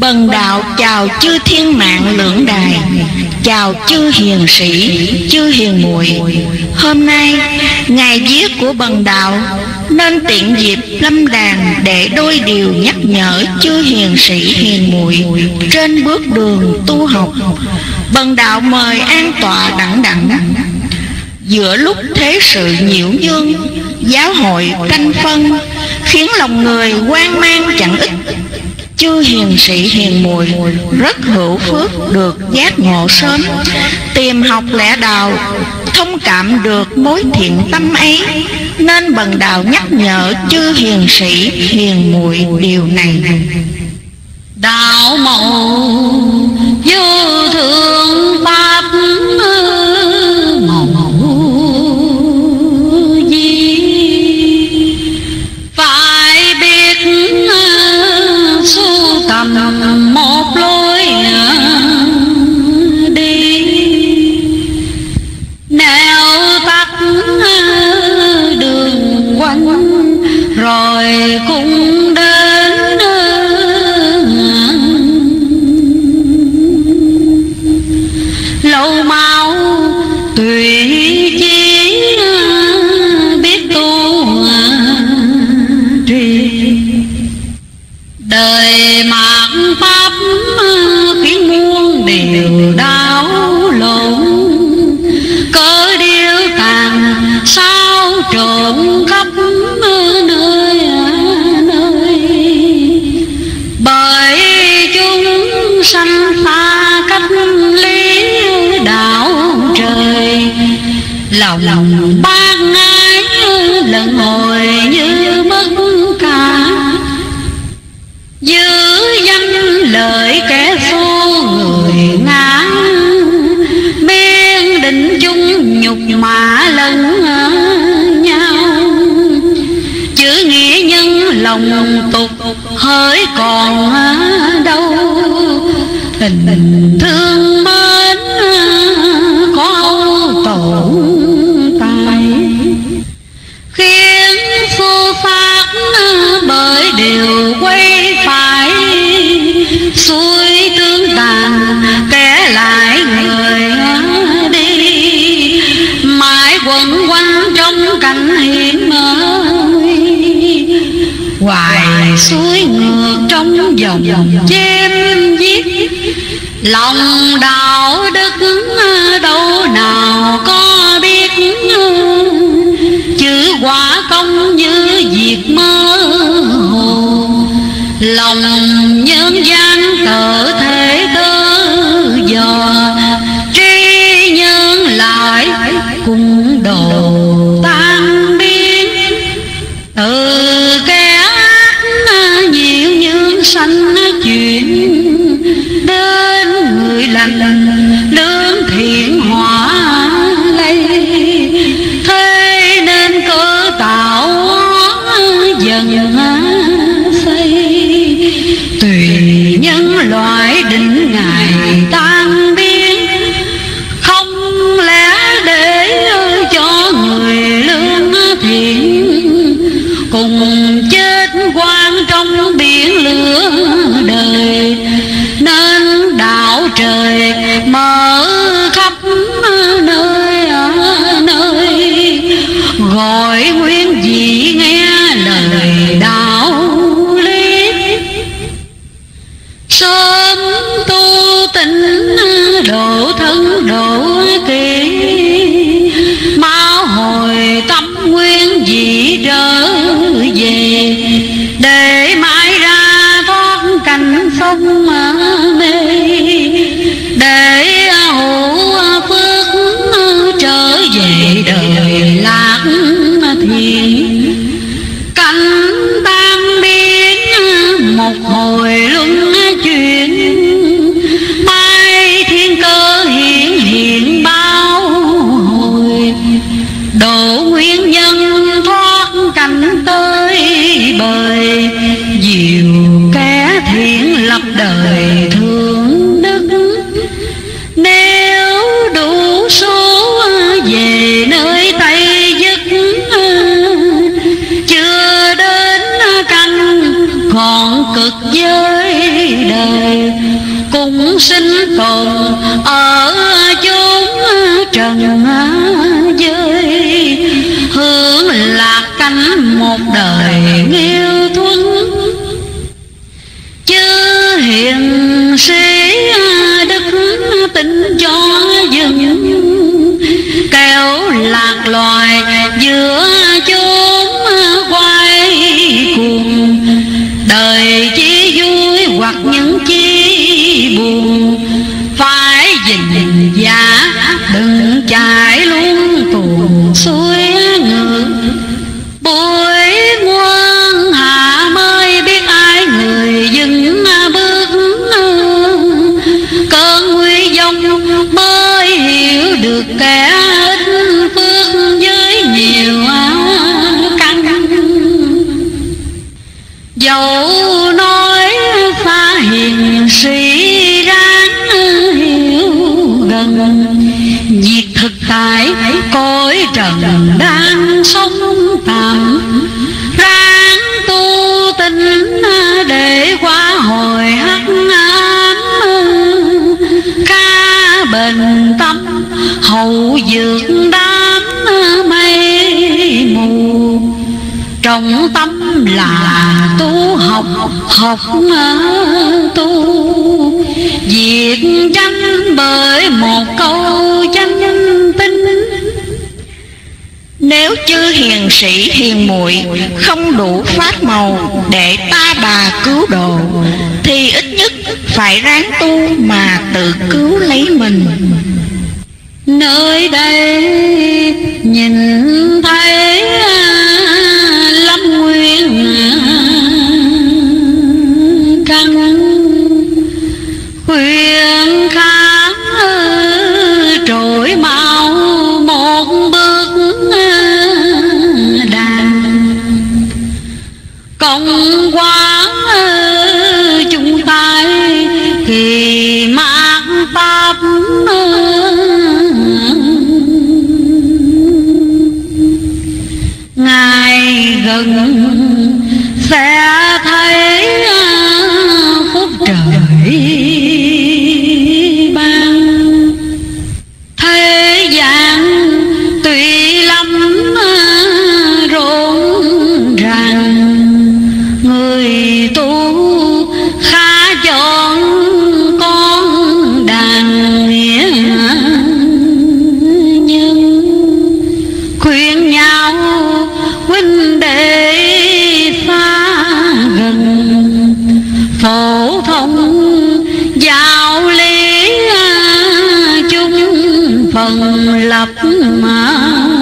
Bần đạo chào chư thiên mạng lưỡng đài, chào chư hiền sĩ, chư hiền muội. Hôm nay ngày viết của bần đạo nên tiện dịp lâm đàn để đôi điều nhắc nhở chư hiền sĩ hiền muội trên bước đường tu học. Bần đạo mời an tọa đẳng đẳng. Giữa lúc thế sự nhiễu nhương, giáo hội tranh phân khiến lòng người hoang mang chẳng ít. Chư hiền sĩ hiền muội rất hữu phước được giác ngộ sớm, tìm học lẽ đạo, thông cảm được mối thiện tâm ấy, nên bần đạo nhắc nhở chư hiền sĩ hiền muội điều này. Đạo mẫu vô thượng pháp mẫu gì, phải biết sưu tầm một lối đi, nẻo tắt đường quanh rồi cũng đến lâu mau tùy chí biết tu trì. Đời mạt pháp khiến muôn điều đau lộn, cớ điêu tàn sao trộn khắp nơi nơi. Bởi chúng sanh xa cách lý đạo trời, lòng ban ái lần hồi như mất cả. Giữ danh lợi kẻ xô người ngã, miên định chung nhục mạ lẫn nhau. Chữ nghĩa nhân lòng tục hỡi còn đâu, tình thương mến có tổn tài, khiến xô xát bởi điều quay phải. Xuôi tương tàn kẻ lại người đi, mãi quẩn quanh trong cảnh hiểm nguy. Hoài xuôi ngược trong dòng chém giết, lòng đạo đức đâu nào có biết. Chữ quả công như việc mơ hồ, lòng nhân gian tự thể tơ dò. Trí nhân lại cùng đồ tan biến, từ kẻ ác nhiều nhân sanh chuyện, đến người lành lương thiện hòa lây. Thế nên cơ tạo dần xây, tùy nhân loại định ngày tan biến. Không lẽ để cho người lương thiện cùng chết quan trong biển lửa đời. Nên đạo trời mở khắp nơi nơi, gọi nguyên vị nghe lời đạo lý. Sớm tu tịnh độ thân độ kỳ, mau hồi tâm nguyên vị trở về. Để mãi ra thoát cảnh sông mê, để hữu phước trở về đời lạc thiền. Cảnh tan biến một hồi luân chuyển, mai thiên cơ hiện hiện bao hồi. Độ nguyên nhân thoát cảnh tới bời, diệu kẻ thiện lập đời thương đức. Nếu đủ số về nơi Tây Giấc, chưa đến căn còn cực với đời, cũng sinh tồn ở chốn trần giới, hướng lạc cánh một đời nghiêu thuẫn. Chư hiền sĩ đức tính cho dừng, kéo lạc loài giữa chốn quay cuồng. Đời chỉ vui hoặc những chi buồn, phải gìn giá đừng chạy luôn tuồng xuôi ngược. Buổi muôn hạ mới biết ai người dừng bước, cơn nguy vong mới hiểu được kẻ ít phước với nhiều căn. Dẫu nói pha hiền sĩ ráng hiểu gần, việc thực tại cõi trần đang sống tạm. Ráng tu tinh để qua hồi hắc ám, ca bền tâm hậu dược đám mây mù. Trọng tâm là tu học, học tu, việc tranh bởi một câu tranh tinh. Nếu chư hiền sĩ hiền muội không đủ pháp màu để ta bà cứu độ, thì ít nhất phải ráng tu mà tự cứu lấy mình. Nơi đây nhìn thấy lâm nguyên căn, khuyên khám trỗi mau một bước đàn. Công quán chung tay kỳ mát pháp, ngày gần sẽ thấy phúc trời ban. Thế gian tùy lắm rộn ràng, người tu khá chọn con đàn nghĩa nhân. Khuyên nhau huynh đệ xa gần, phổ thông giáo lý chung phần lập mà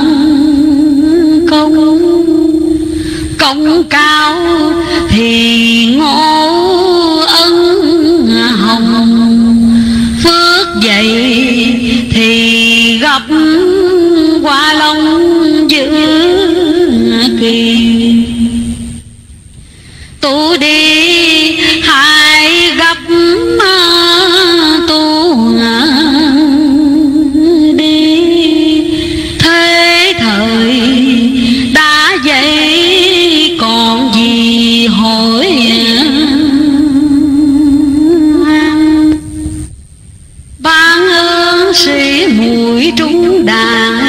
công cao thì ngộ ân hồng. Phước dậy thì gặp qua long giữ kỳ. Tu đi hãy gặp tu đi, thế thời đã vậy còn gì hỏi. Ban ơn sĩ muội trung đàn,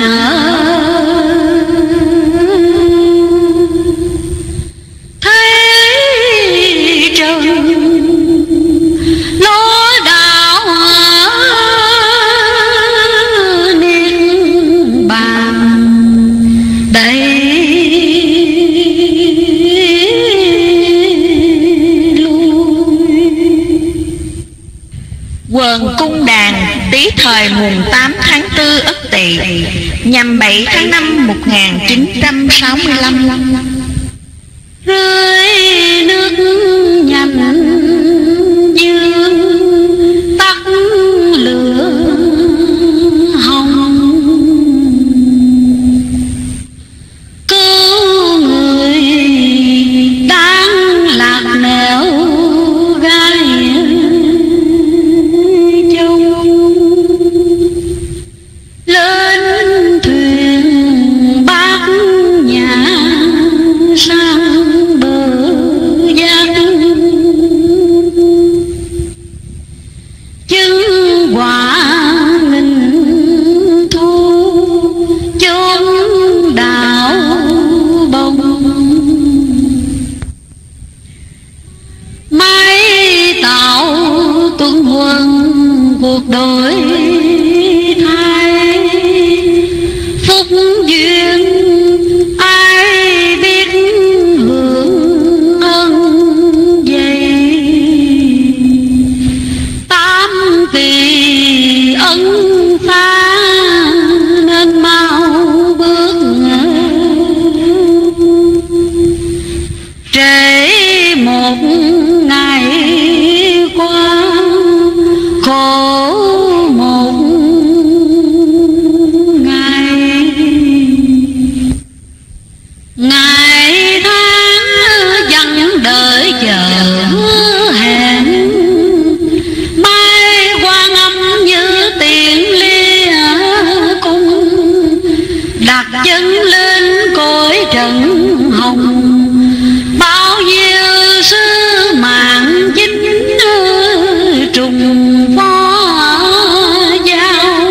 Quần cung đàn Tý thời mùng 8 tháng 4 Ất Tỵ, nhằm 7 tháng 5 1965. Rơi nước nhành dương tắt lửa hồng, cứu người đang lạc nẻo gai châu. Lên thuyền bát nhà sang bờ giác tuần huân cuộc đời thay. Phúc duyên ai biết hưởng ân vậy, tám kỳ ân phá nên mau bước. Trễ một ngày qua khổ một ngày, ngày tháng vẫn đợi chờ hẹn. Mai Quan Âm như tiền lia cung, đặt chân lên cõi trần hồng. Bao nhiêu sứ mạng chính trùng phó giao,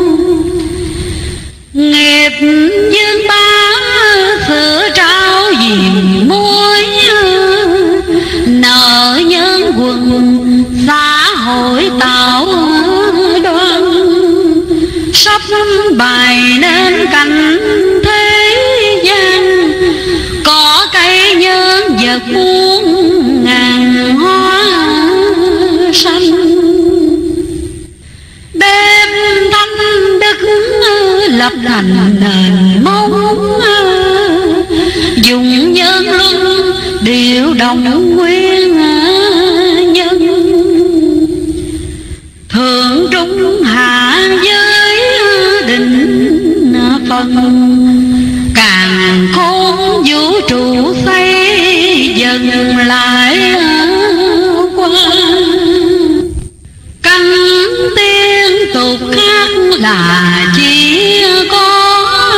nghiệp dương bá sửa trao diền mối. Nợ nhân quần xã hội tạo đoan, sắp bài nên cảnh thế gian. Có cây nhân vật muôn ngàn hoa xanh, đêm thanh đức lập thành nền móng. Dùng nhân luân điều động nguyên nhân, thượng trung hạ giới định phần. Càng khôn vũ trụ xây dần lại qua, căn tiên tục khác là chỉ có.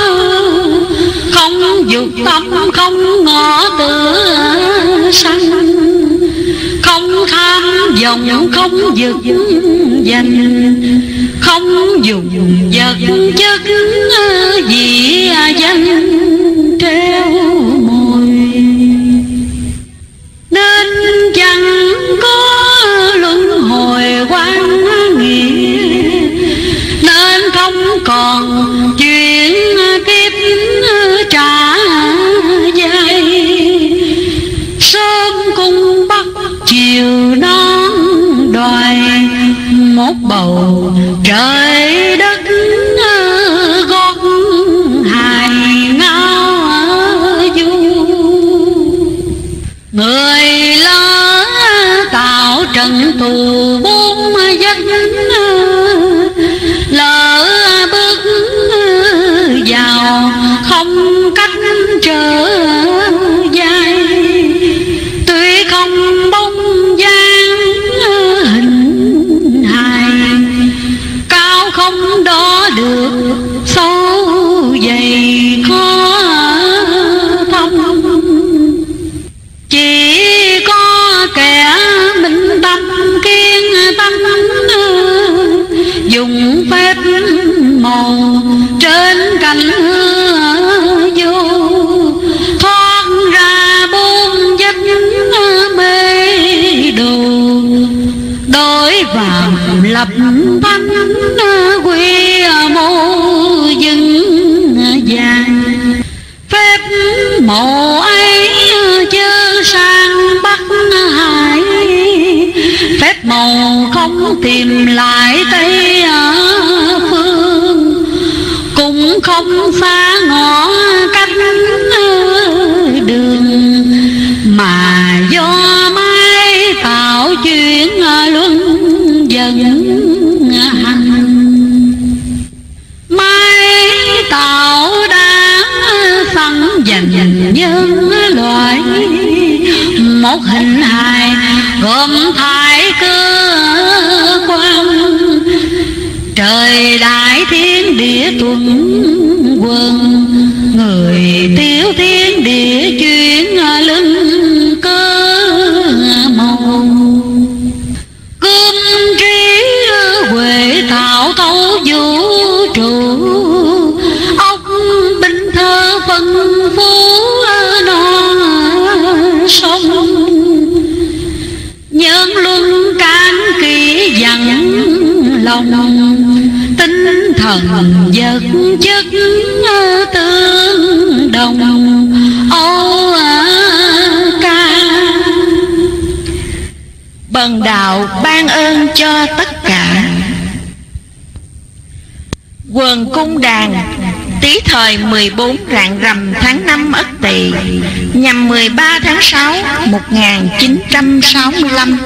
Không dục tâm không ngõ tựa sanh, không tham vọng không giật danh. Không dùng vật chất vì danh treo mồi, nên chẳng có luân hồi quan nghĩa. Nên không còn chuyện kiếp trả dây, sớm cung bắt chiều non đoài. Một bầu trời đất gót hài ngao du. Người lỡ tạo trận tù bốn giấc, lỡ bước vào không cách trở dài. Tuy không bóng dáng hình hài, cao không đo được sâu dày khó thông. Chỉ có kẻ minh tâm kiên tâm, dùng phép màu trên cành vô. Thoát ra buông giấc mê đồ, đối vào lập thanh quy mô dừng vàng. Phép màu ấy chớ sang Bắc Hải, phép màu không tìm lại Tây phương. Cũng không xa ngõ cách đường, mà do mai tạo chuyện luân dần hành. Mai tạo đã phân dành nhân loại, một hình hài gồm thải cơ quan. Trời đại thiên địa tuần quần, người tiêu thiên địa chuyển lưng cơ màu. Cơm trí huệ tạo thấu vũ trụ, ốc binh thơ phân phú non sông. Nhân luân can kỳ lòng, tinh thần vật chất tương đồng. Ô ca Bần đạo ban ơn cho tất cả. Quần cung đàn Tý thời 14 rạng rằm tháng 5 Ất Tỵ, nhằm 13 tháng 6 1965.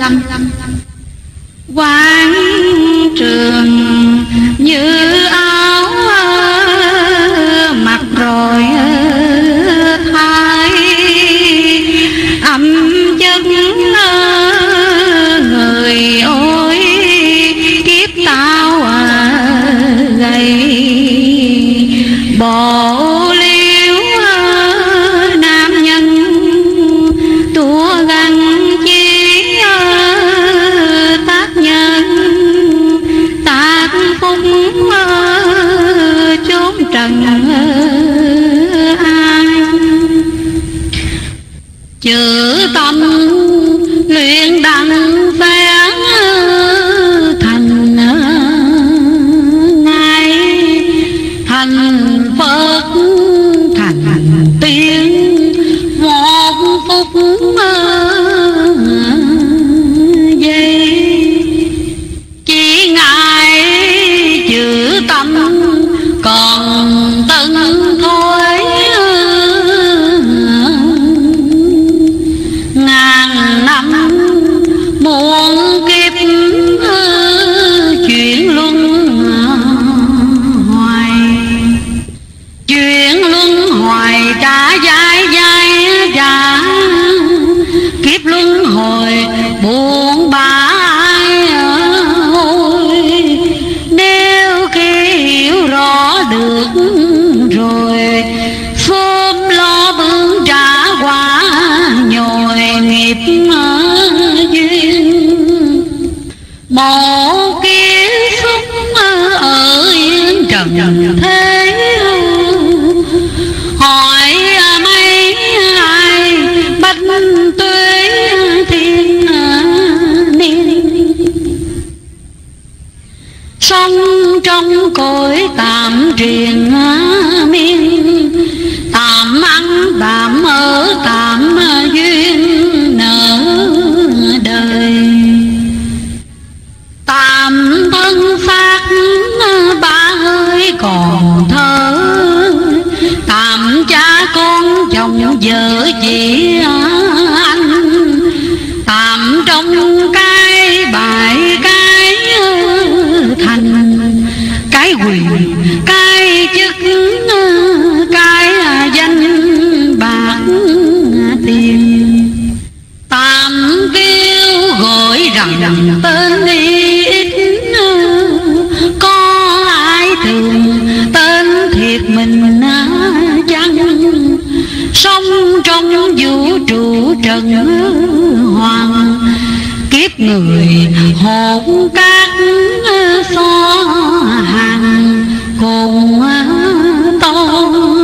quán trường như áo mặc rồi thay, âm chất người ôi kiếp tao gầy. Bộ liễu nam nhân tua gắn chí tác nhân, tác phúc chốn trần ai. Chữ tâm luyện đặng vẽ thành ngài, thành Phật thành tiên, một phút giây. Chỉ ngài chữ tâm còn tân thôi, ngàn năm muôn kiếp chuyển luân hoài. Chuyện luân hoài trả dài dài trả, kiếp luân hồi buồn bã ôi. Nếu khi hiểu rõ được rồi, sớm lo bươn trả quả nhồi nghiệp duyên. Một kiếp sống ở yên trần thế, hỏi mấy ai bách tuế thiên niên. Sống trong cõi tạm triền miên, tạm ăn tạm ở tạm duyên nợ đời. Tạm thân xác ba hơi còn thở, tạm cha con chồng vợ chị anh, tạm trong cái bại cái thành, cái quyền cái chức cái danh bạc tiền. Tạm kêu gọi rằng tên ít, có ai thường tên thiệt mình chăng. Sống trong vũ trụ trần hoàng, kiếp người hồn các xó hàng cùng to.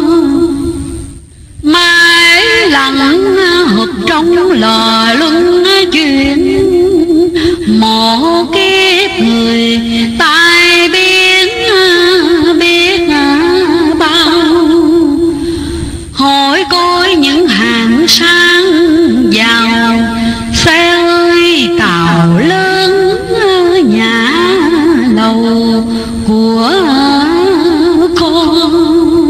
Mãi lặng hụt trong lò luân chuyển, một kiếp người tai biến biết bao. Hỏi coi những hàng sang giàu, xe ơi tàu lớn nhà lầu của con.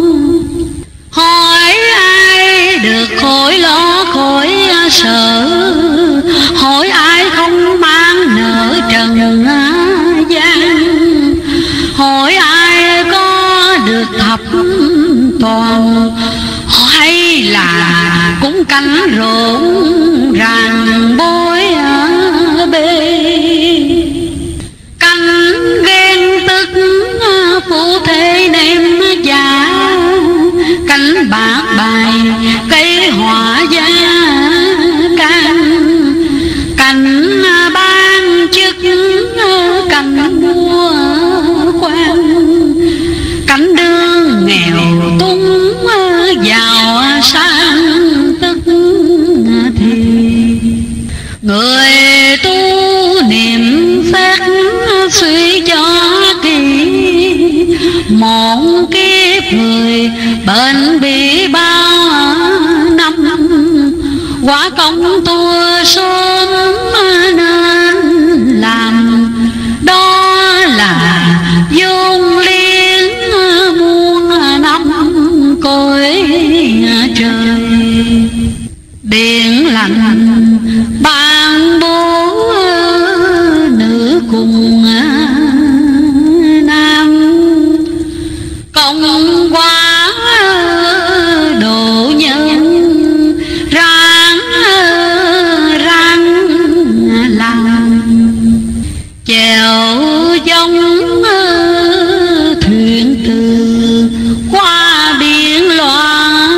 Hỏi ai được khỏi lo khỏi sợ, hỏi ai không mang nợ trần gian. Hỏi ai có được thập toàn, hay là cũng cánh rộn ràng bối bê. Cánh ghen tức phụ thế nêm giả, cánh bạc bài cây họa gia can. Cánh ban chức cánh mua quan, cánh đương nghèo tung giàu sang tức quả công thua sớm nên làm, đó là vốn liếng muôn năm cõi trời. Điện lành ban bố nữ cùng nam, công quá độ nhân ráng làm, chèo dông thuyền từ qua biển loan.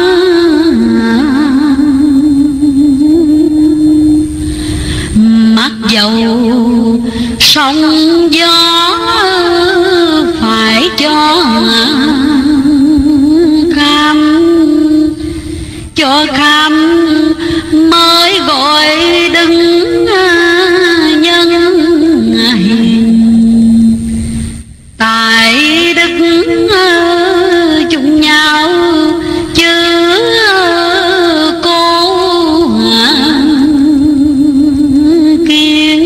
Mặc dầu sóng gió phải cho kham mới gọi đứng nhân hiền. Tại đức chung nhau chứ cô kiên,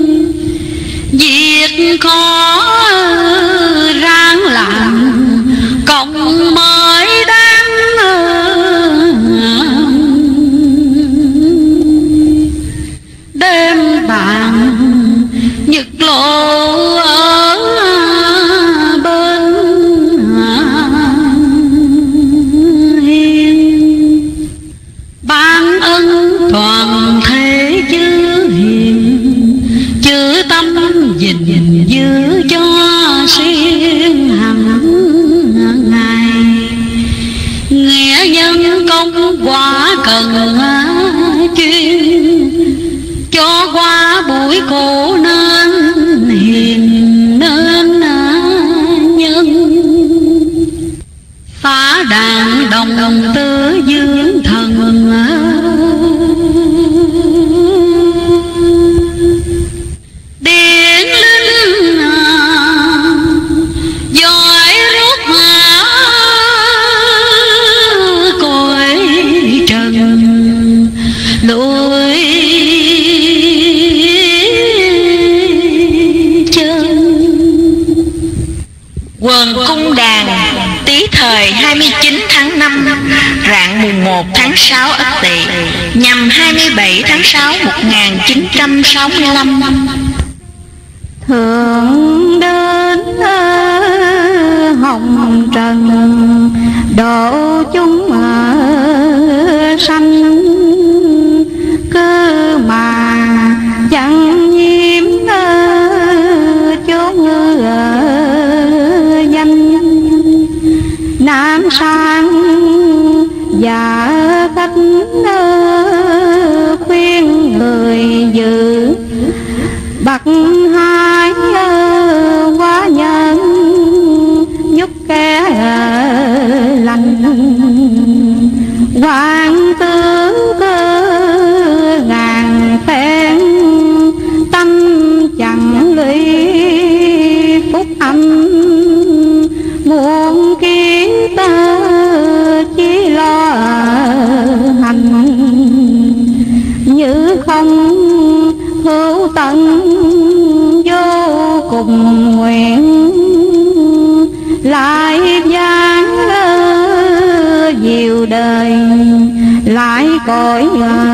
việc khó ráng làm công mới đáng. Đêm bạn nhật lộ ở bên hiên, ban ân toàn thế chữ hiền, chữ tâm gìn giữ cho xuyên hằng ngày. Nghĩa nhân công quả cần chuyên, cho qua buổi khổ nên hiền nên nhân. Phá đàn đồng tứ dương thần, điển linh giỏi rút cõi trần lùi Quần cung đàn Tý thời 29 tháng 5 rạng mùng 1 tháng 6 Ất Tỵ, nhằm 27 tháng 6 1965. Thượng đến hồng trần độ chúng sanh, cơ mà chẳng nhiễm chốn danh. Nam sang và cách khuyên người giữ, bậc hai quá nhân giúp kẻ lành. Hoàng tử ngàn phen tâm chẳng lụy phúc âm, muôn kiếp chỉ lo hành. Như không hữu tận vô cùng nguyện, lại giáng nhiều đời lại cõi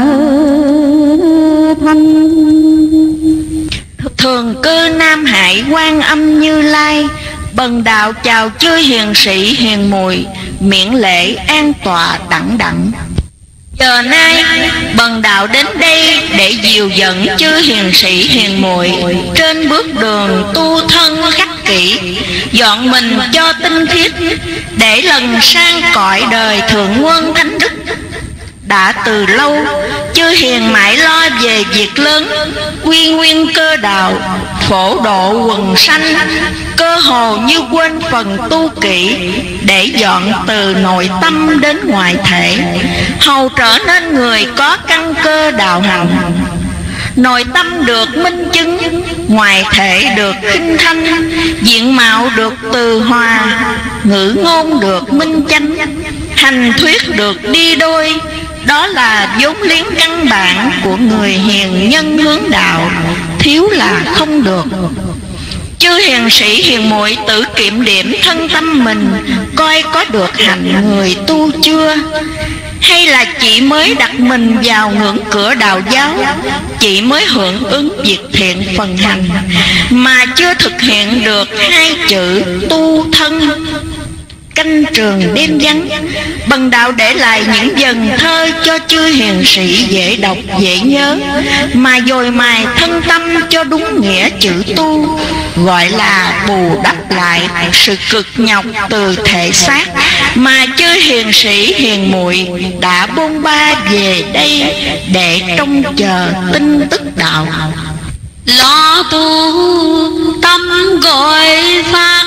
thanh. Thường cư Nam Hải Quan Âm Như Lai, bần đạo chào chư hiền sĩ hiền mùi, miễn lễ an tọa đẳng đẳng. Giờ nay bần đạo đến đây để dìu dẫn chư hiền sĩ hiền muội trên bước đường tu thân khắc kỷ, dọn mình cho tinh khiết để lần sang cõi đời thượng quân thánh đức. Đã từ lâu chư hiền mãi lo về việc lớn, quy nguyên cơ đạo, phổ độ quần sanh, cơ hồ như quên phần tu kỹ để dọn từ nội tâm đến ngoại thể, hầu trở nên người có căn cơ đạo hạnh. Nội tâm được minh chứng, ngoại thể được khinh thanh, diện mạo được từ hòa, ngữ ngôn được minh chánh, hành thuyết được đi đôi, Đó là vốn liếng căn bản của người hiền nhân hướng đạo, thiếu là không được. Chư hiền sĩ hiền muội tự kiểm điểm thân tâm mình, coi có được hạnh người tu chưa? Hay là chị mới đặt mình vào ngưỡng cửa đạo giáo, chị mới hưởng ứng việc thiện phần hành, mà chưa thực hiện được hai chữ tu thân? Canh trường đêm vắng, Bần đạo để lại những dần thơ cho chư hiền sĩ dễ đọc dễ nhớ, mà dồi mài thân tâm cho đúng nghĩa chữ tu, gọi là bù đắp lại sự cực nhọc từ thể xác mà chư hiền sĩ hiền muội đã bôn ba về đây để trông chờ tin tức đạo. Lo tu tâm gọi phát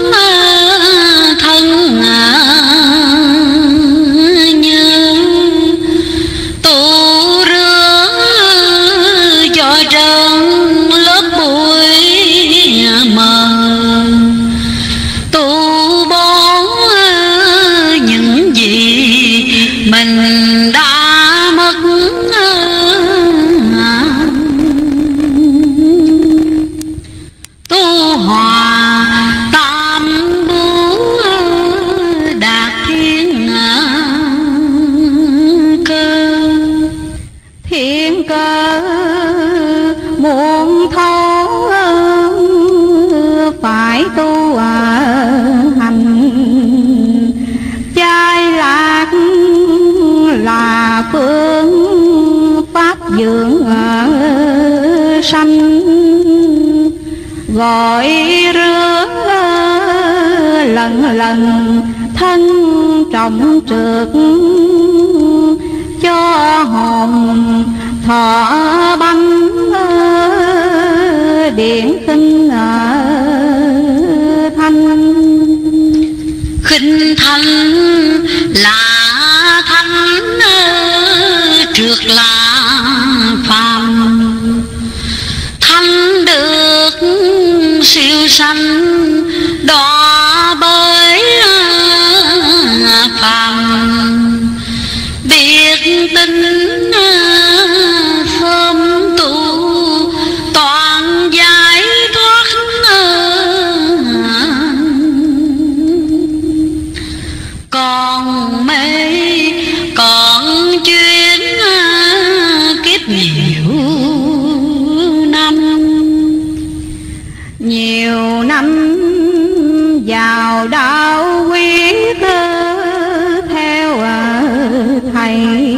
thân như tu rửa cho trơn lớp bụi mờ, tu bón những gì mình đã mất. Tu hòa tam bố đạt thiên cơ, Thiên cơ muôn thấu phải tu hành, chai lạc là phương pháp dưỡng sanh, gọi rửa lần lần thân trọng trượt, cho hồn thọ băng điện khinh thanh. khinh thanh là thanh, trượt là phàm. Thanh được siêu sanh đọa bởi phàm, biết tin sớm tu toàn giải thoát. Còn mê còn chuyến kiếp nhiều năm vào đạo quyết theo thầy,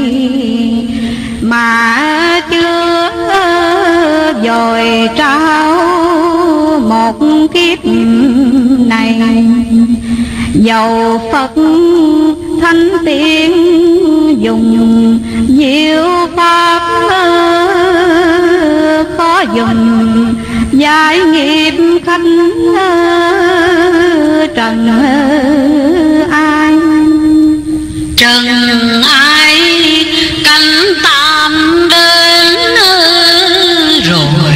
mà chưa dồi trao một kiếp này. Dầu Phật thánh tiên dùng diệu pháp, khó dùng giải nghiệp khách trần ai. Trần ai cánh tam đến rồi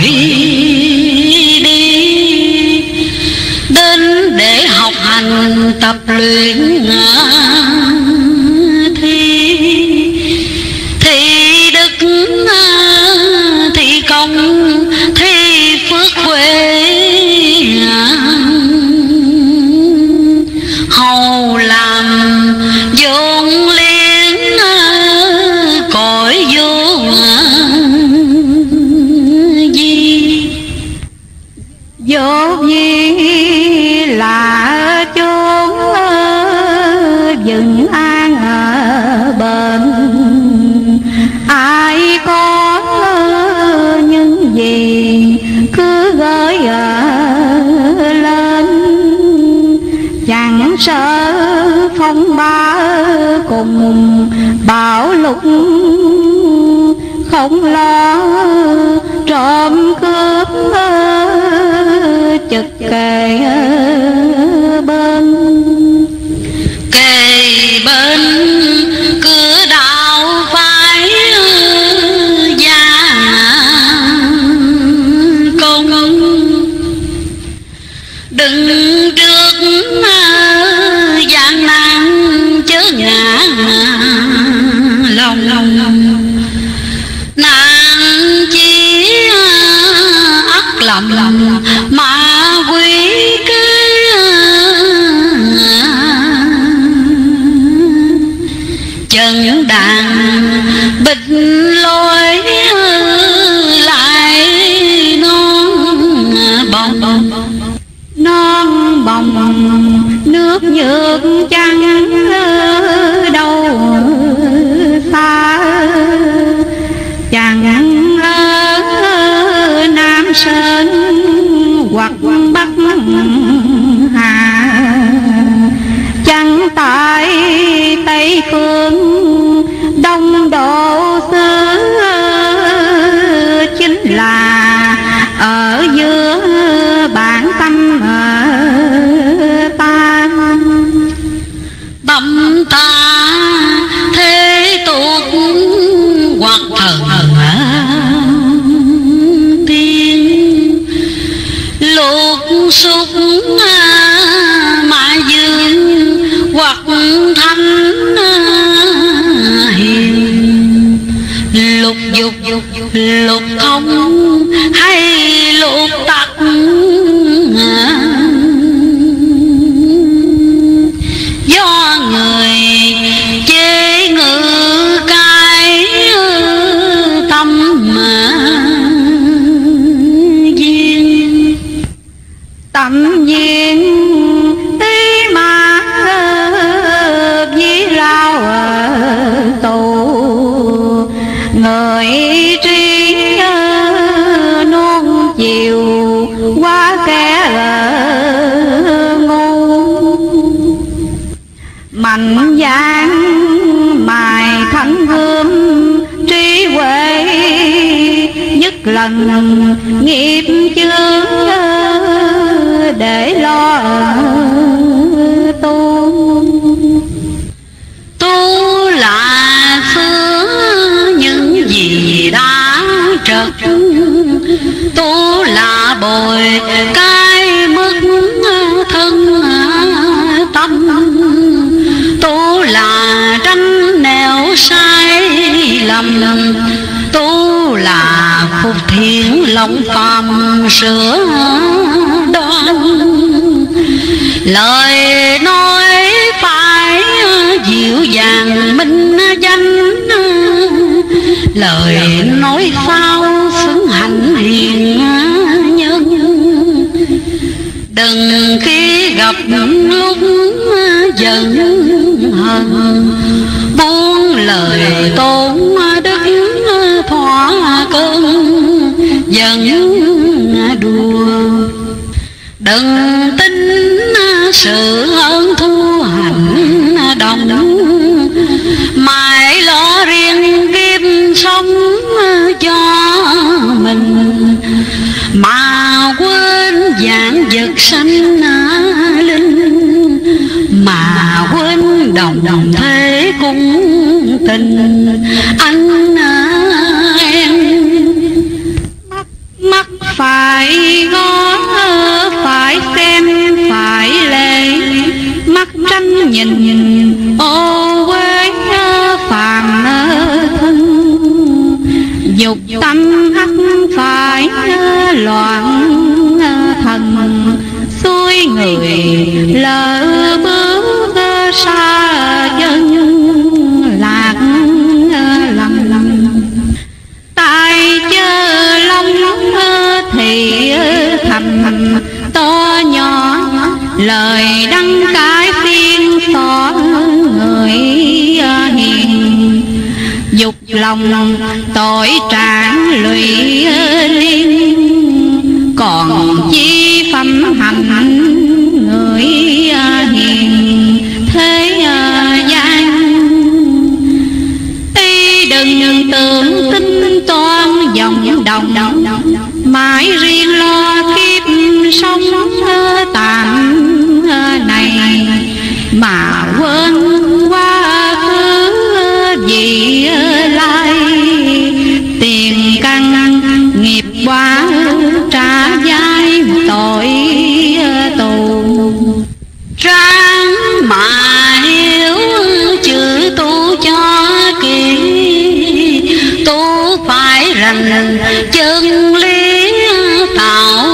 đi, đến để học hành tập luyện thì đức thì công thì phước huệ, hầu làm vốn liếng cõi vô vi. Vô vi là chốn vững an ở bên, ai có những gì cứ gửi lên, chẳng sợ phong ba cùng bão lục, không lo trộm cướp chực kề bên. Kề bên cửa đạo phái gia công, đừng trước gian nan chớ ngã lòng. lầm mà quý cứ chân đàn bịch lối lại non bồng nước nhược trắng đâu xa chẳng ở Nam Sơn hoặc Bắc Hà chẳng tại Tây Phương Đông Độ xứ chính là ở giữa bản tâm ta tâm ta thế tục hoặc thần tiên lục xúc mà dương hoặc thanh hiền lục dục lục không hay lục tặc do người chế ngự cái tâm duyên tâm duyên tí mà với lao tù người trí nuông chiều quá kẻ ngu mạnh dạn mài thánh gươm trí huệ nhất lần nghiệp chướng để lo tu là xưa những gì đã trật tu là bồi cái mức thân tâm tu là tránh nẻo sai lầm tu là phục thiện lòng phàm sửa đoan lời nói phải dịu dàng minh danh lời nói sao xứng hạnh hiền nhân đừng khi gặp lúc giận hờn buông lời tôn đức thỏa cơn giận đùa đừng tin sự ơn thu hạnh đồng mãi lo riêng kiếp sống cho mình mà quên dạng vật sanh linh mà quên đồng thế cung tình anh em mắt phải ngó phải xem phải lệ mắt tranh nhìn ô quê phàm thân dục tâm hắc phải loạn thần xuôi người lỡ bước xa chân lạc lầm tai chơ long thì thầm to nhỏ lời đăng cái phiên tỏ người hiền dục lòng tội trạng lụy liên còn chi phẩm hành người hiền thế gian y đừng tưởng tính toan dòng đồng mãi riêng lo kiếp sống tạm này mà quên quá khứ vị lai tiền căn nghiệp quả trả giá tội tù ráng mà hiểu chữ tu cho kỹ tu phải rành chân lý tạo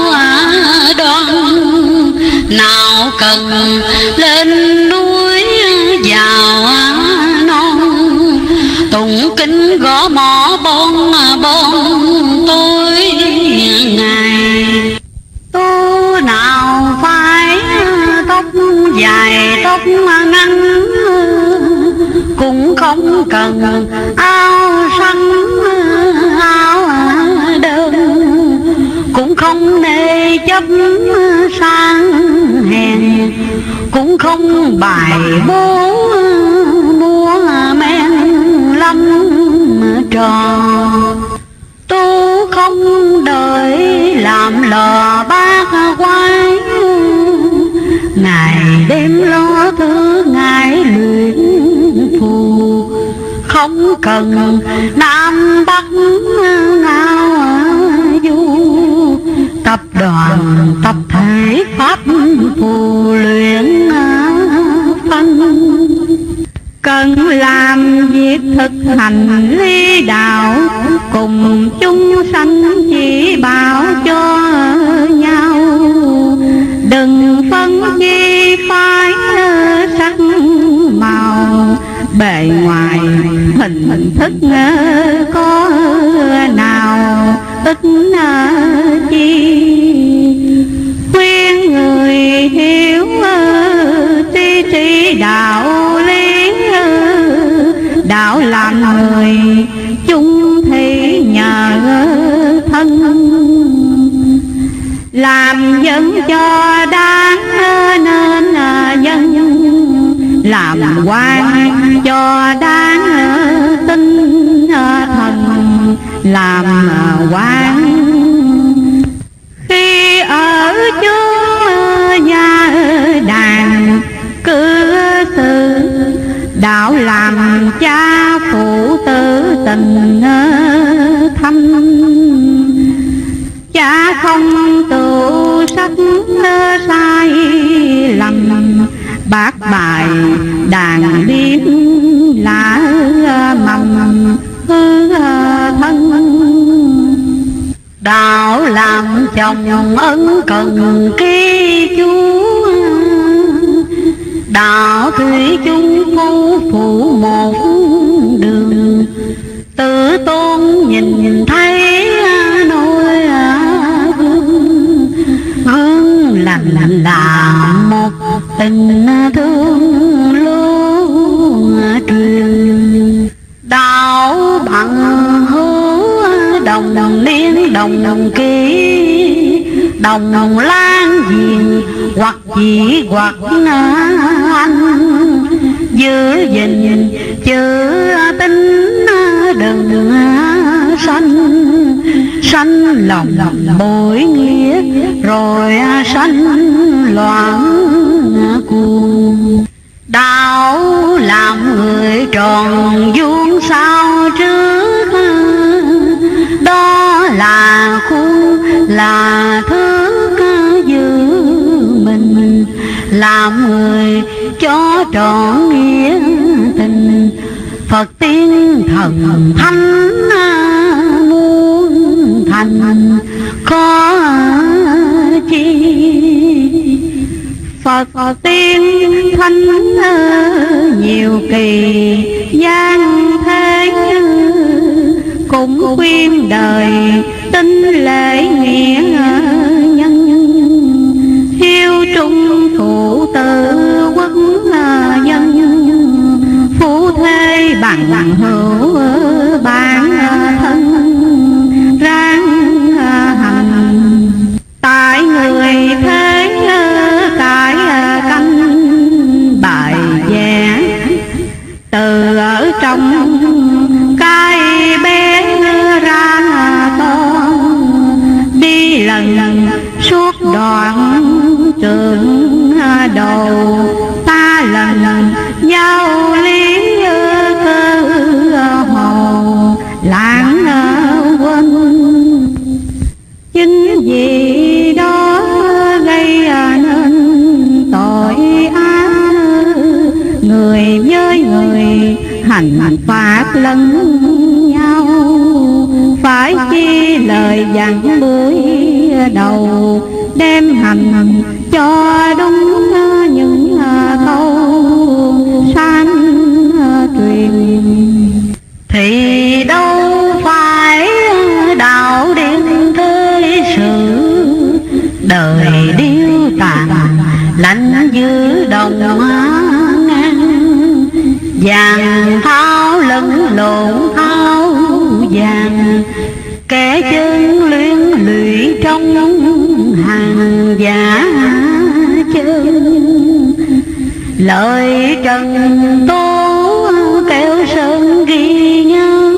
cần lên núi vào non, tụng kinh gõ mõ bon tôi ngày. Tu nào phải tóc dài tóc ngắn, cũng không cần áo xanh áo đơn, cũng không nề chấp sang hèn, cũng không bài bố mua men lâm trò. Tu không đợi làm lò bát quái, ngày đêm lo thứ ngày luyện phù, không cần nam bắc ngao du, tập đoàn tập thể pháp phù luyện phân. Cần làm việc thực hành lý đạo, cùng chúng sanh chỉ bảo cho nhau, đừng phân chia phái sắc màu, bề ngoài hình thức có nào ít chi. Khuyên người hiểu tri đạo lý, đạo làm người chung thủy nhờ thân, làm dân cho đáng nên dân, làm quan cho đáng tin thần, làm quan. Khi ở chốn nhà đàn cư xử, đạo làm cha phụ tử tình thâm. Cha không tự sách sai lầm, bác bài đàn điếm lá mầm hư thân. Đạo làm chồng ân cần ký chú, đạo thủy chung phu phụ một đường. Tự tôn nhìn thấy nôi gương, gương lành là một tình thương luôn truyền. Đạo bằng hữu đồng niên đồng ký, đồng lan diền hoặc chỉ hoặc anh. Giữ gìn chữ tính đừng sanh lòng bội nghĩa, rồi sanh loạn cuồng. Đạo làm người tròn vuông sao trước, đó là khuôn là thước giữ mình. Làm người cho trọn nghĩa tình, Phật tiên thần thánh muôn thành khó chi. Phật tiên thánh nhiều kỳ gian thế, cũng khuyên đời tin lễ nghĩa nhân. Hiếu trung phụ tử quốc dân, phú thế bằng hữu bản thân ráng hành. Tại người thế cải canh bài vẽ, từ ở trong cái bé ra to, đi lần suốt đoạn trường đầu. Ta lần nhau lý cơ hồ lãng quên, chính vì đó gây nên tội ác. Người với người hành phạt lẫn nhau, phải chi lời dặn buổi đầu, đem hành cho đúng lạnh như đồng ngang, vàng tháo lẫn lộn tháo vàng, kẻ chân luyến lụy trong hàng giả chân. Lời Trần Tố kêu sơn ghi nhớ,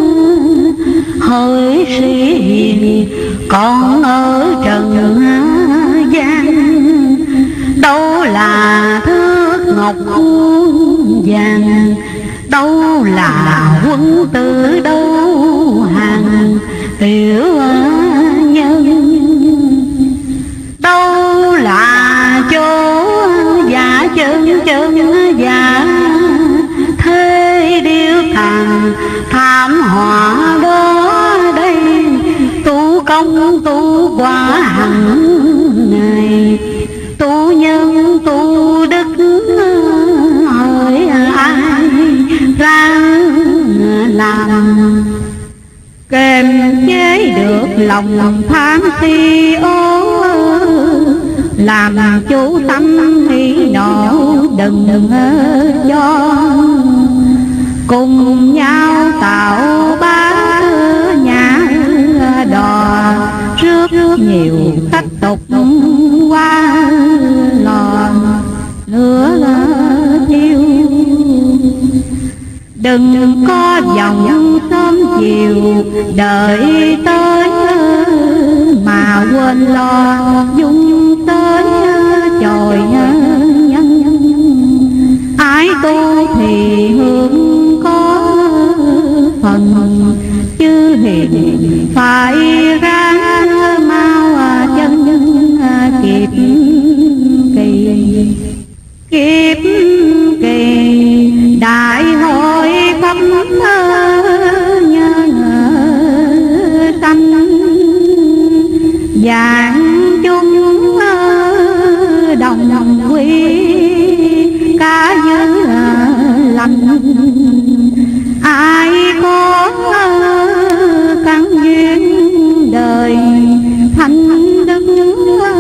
hỡi sĩ hiền còn ở trần gian, đâu là thước ngọc vàng, đâu là quân tử, đâu hàng tiểu nhân, đâu là chỗ giả chân chân giả, thế điêu thằng thảm họa đó đây, tu công tu quả hằng ngày, tu nhân tu đức, hỡi ai ra làm, kềm chế được lòng tham si ô, làm chủ tâm hỷ nộ đừng do, cùng nhau tạo bá nhà đò, rước nhiều khách tục qua lò lửa thiêu. Đừng có vòng sớm chiều đợi tới, mà quên lo dung tới chồi nhân. Ái tu thì hưởng có phần, chứ hiền phải ráng mau chân kịp kỳ. Kiếp kỳ đại hội pháp nhân sanh, vạn chúng đồng quy cả như lành. Ai có căn duyên đời thanh đức,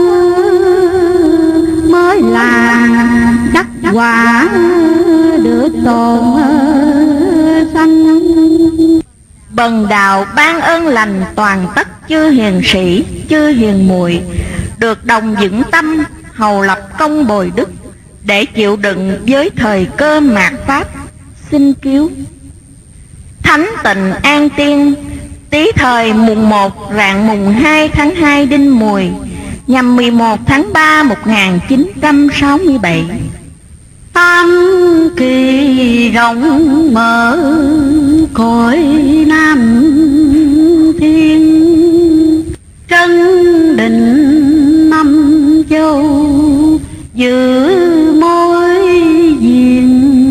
mới là đắc quả được tồn sanh. Bần đạo ban ơn lành toàn tất chư hiền sĩ, chư hiền muội, được đồng vững tâm hầu lập công bồi đức, để chịu đựng với thời cơ mạt pháp. Xin cứu Thánh Tịnh An Tiên, Tý thời mùng 1 rạng mùng 2 tháng 2 Đinh Mùi, nhằm 11 tháng 3 1967. Tam kỳ rộng mở cõi Nam Thiên, trấn định năm châu giữ mối duyên.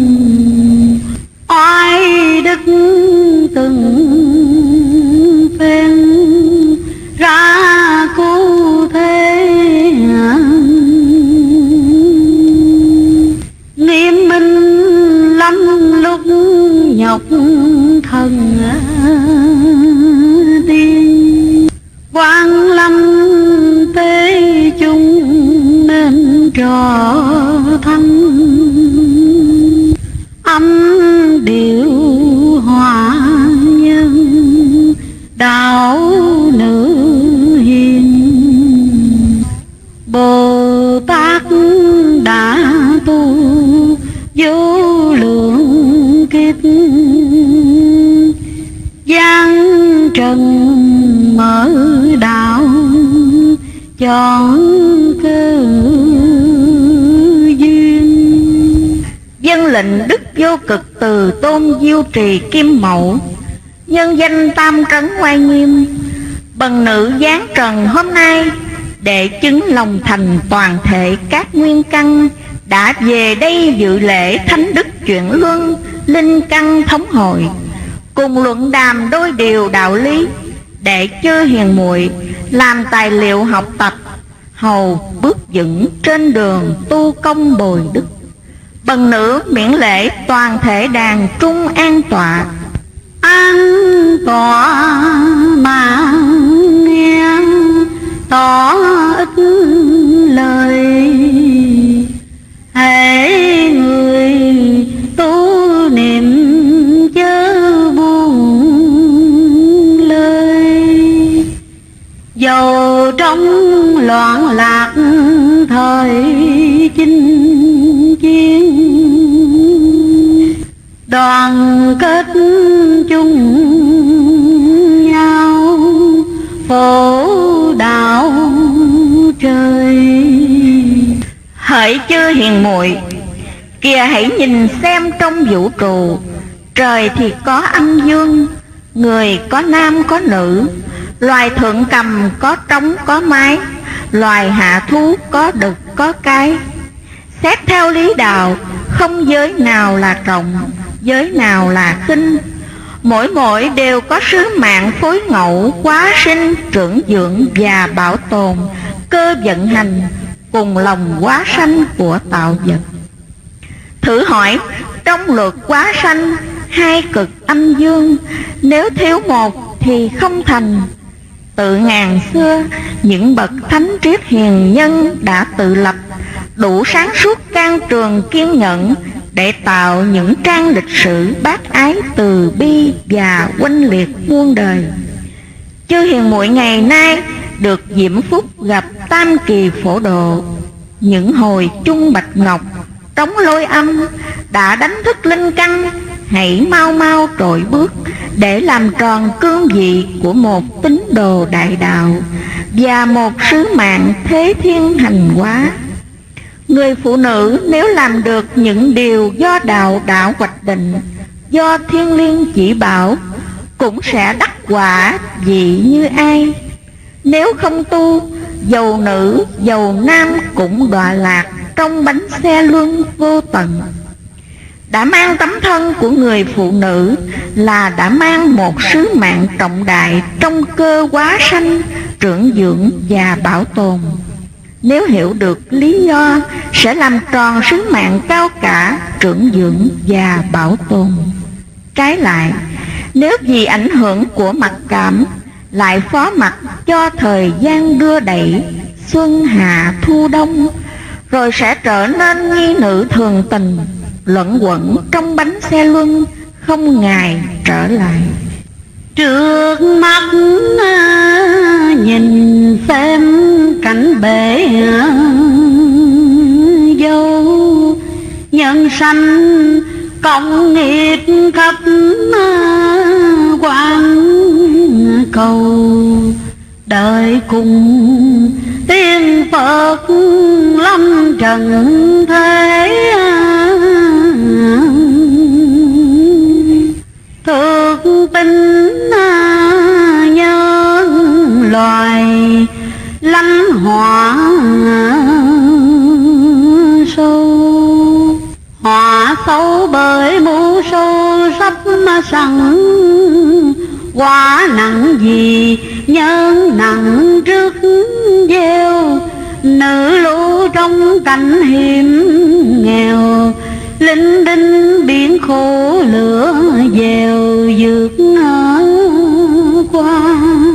Oai đức từng phen ra cứu thế, nghiêm minh lắm lúc nhọc thần tiên. Quang lâm tế chung nên trò thanh, âm điệu hòa nhân đạo nữ hiền. Bồ Tát đã tu vô lượng kiếp, gian trần mở đạo chọn cơ duyên. Dân lệnh đức vô cực từ Tôn Diêu Trì Kim Mậu, nhân danh Tam Trấn Oai Nghiêm, bần nữ giáng trần hôm nay để chứng lòng thành toàn thể các nguyên căn, đã về đây dự lễ thánh đức chuyển luân linh căn thống hội, cùng luận đàm đôi điều đạo lý, để chư hiền muội làm tài liệu học tập, hầu bước vững trên đường tu công bồi đức. Bần nữ miễn lễ toàn thể đàn trung an tọa. An tọa mà nghe tỏ ít lời, loạn lạc thời chinh chiến, đoàn kết chung nhau phổ đạo trời. Hỡi chư hiền muội, kìa hãy nhìn xem trong vũ trụ, trời thì có âm dương, người có nam có nữ, loài thượng cầm có trống có mái, loài hạ thú có đực có cái. Xét theo lý đạo, không giới nào là trọng, giới nào là khinh. Mỗi đều có sứ mạng phối ngẫu, hóa sinh, trưởng dưỡng và bảo tồn, cơ vận hành cùng lòng hóa sanh của tạo vật. Thử hỏi, trong luật hóa sanh, hai cực âm dương, nếu thiếu một thì không thành. Từ ngàn xưa, những bậc thánh triết hiền nhân đã tự lập, đủ sáng suốt can trường kiên nhẫn để tạo những trang lịch sử bác ái từ bi và oanh liệt muôn đời. Chư hiền muội ngày nay được diễm phúc gặp tam kỳ phổ độ, những hồi chung bạch ngọc trống lôi âm đã đánh thức linh căn. Hãy mau mau trội bước để làm tròn cương vị của một tín đồ đại đạo và một sứ mạng thế thiên hành hóa. Người phụ nữ nếu làm được những điều do đạo đã hoạch định, do thiên liêng chỉ bảo, cũng sẽ đắc quả vị như ai. Nếu không tu, dầu nữ dầu nam cũng đọa lạc trong bánh xe luân vô tận. Đã mang tấm thân của người phụ nữ là đã mang một sứ mạng trọng đại trong cơ hóa sanh, trưởng dưỡng và bảo tồn. Nếu hiểu được lý do, sẽ làm tròn sứ mạng cao cả, trưởng dưỡng và bảo tồn. Trái lại, nếu vì ảnh hưởng của mặc cảm, lại phó mặc cho thời gian đưa đẩy, xuân hạ thu đông, rồi sẽ trở nên nhi nữ thường tình, luẩn quẩn trong bánh xe luân, không ngày trở lại. Trước mắt nhìn xem cảnh bể dâu, nhân sanh công nghiệp khắp quan cầu, đời cùng tiên Phật lâm trần thế. Thương tình nhân loài lánh họa sâu, họa sâu bởi mũ sâu sắp sẵn. Quá nặng gì nhân nặng trước gieo, nữ lưu trong cảnh hiểm nghèo, linh đinh biển khổ lửa dèo vượt qua.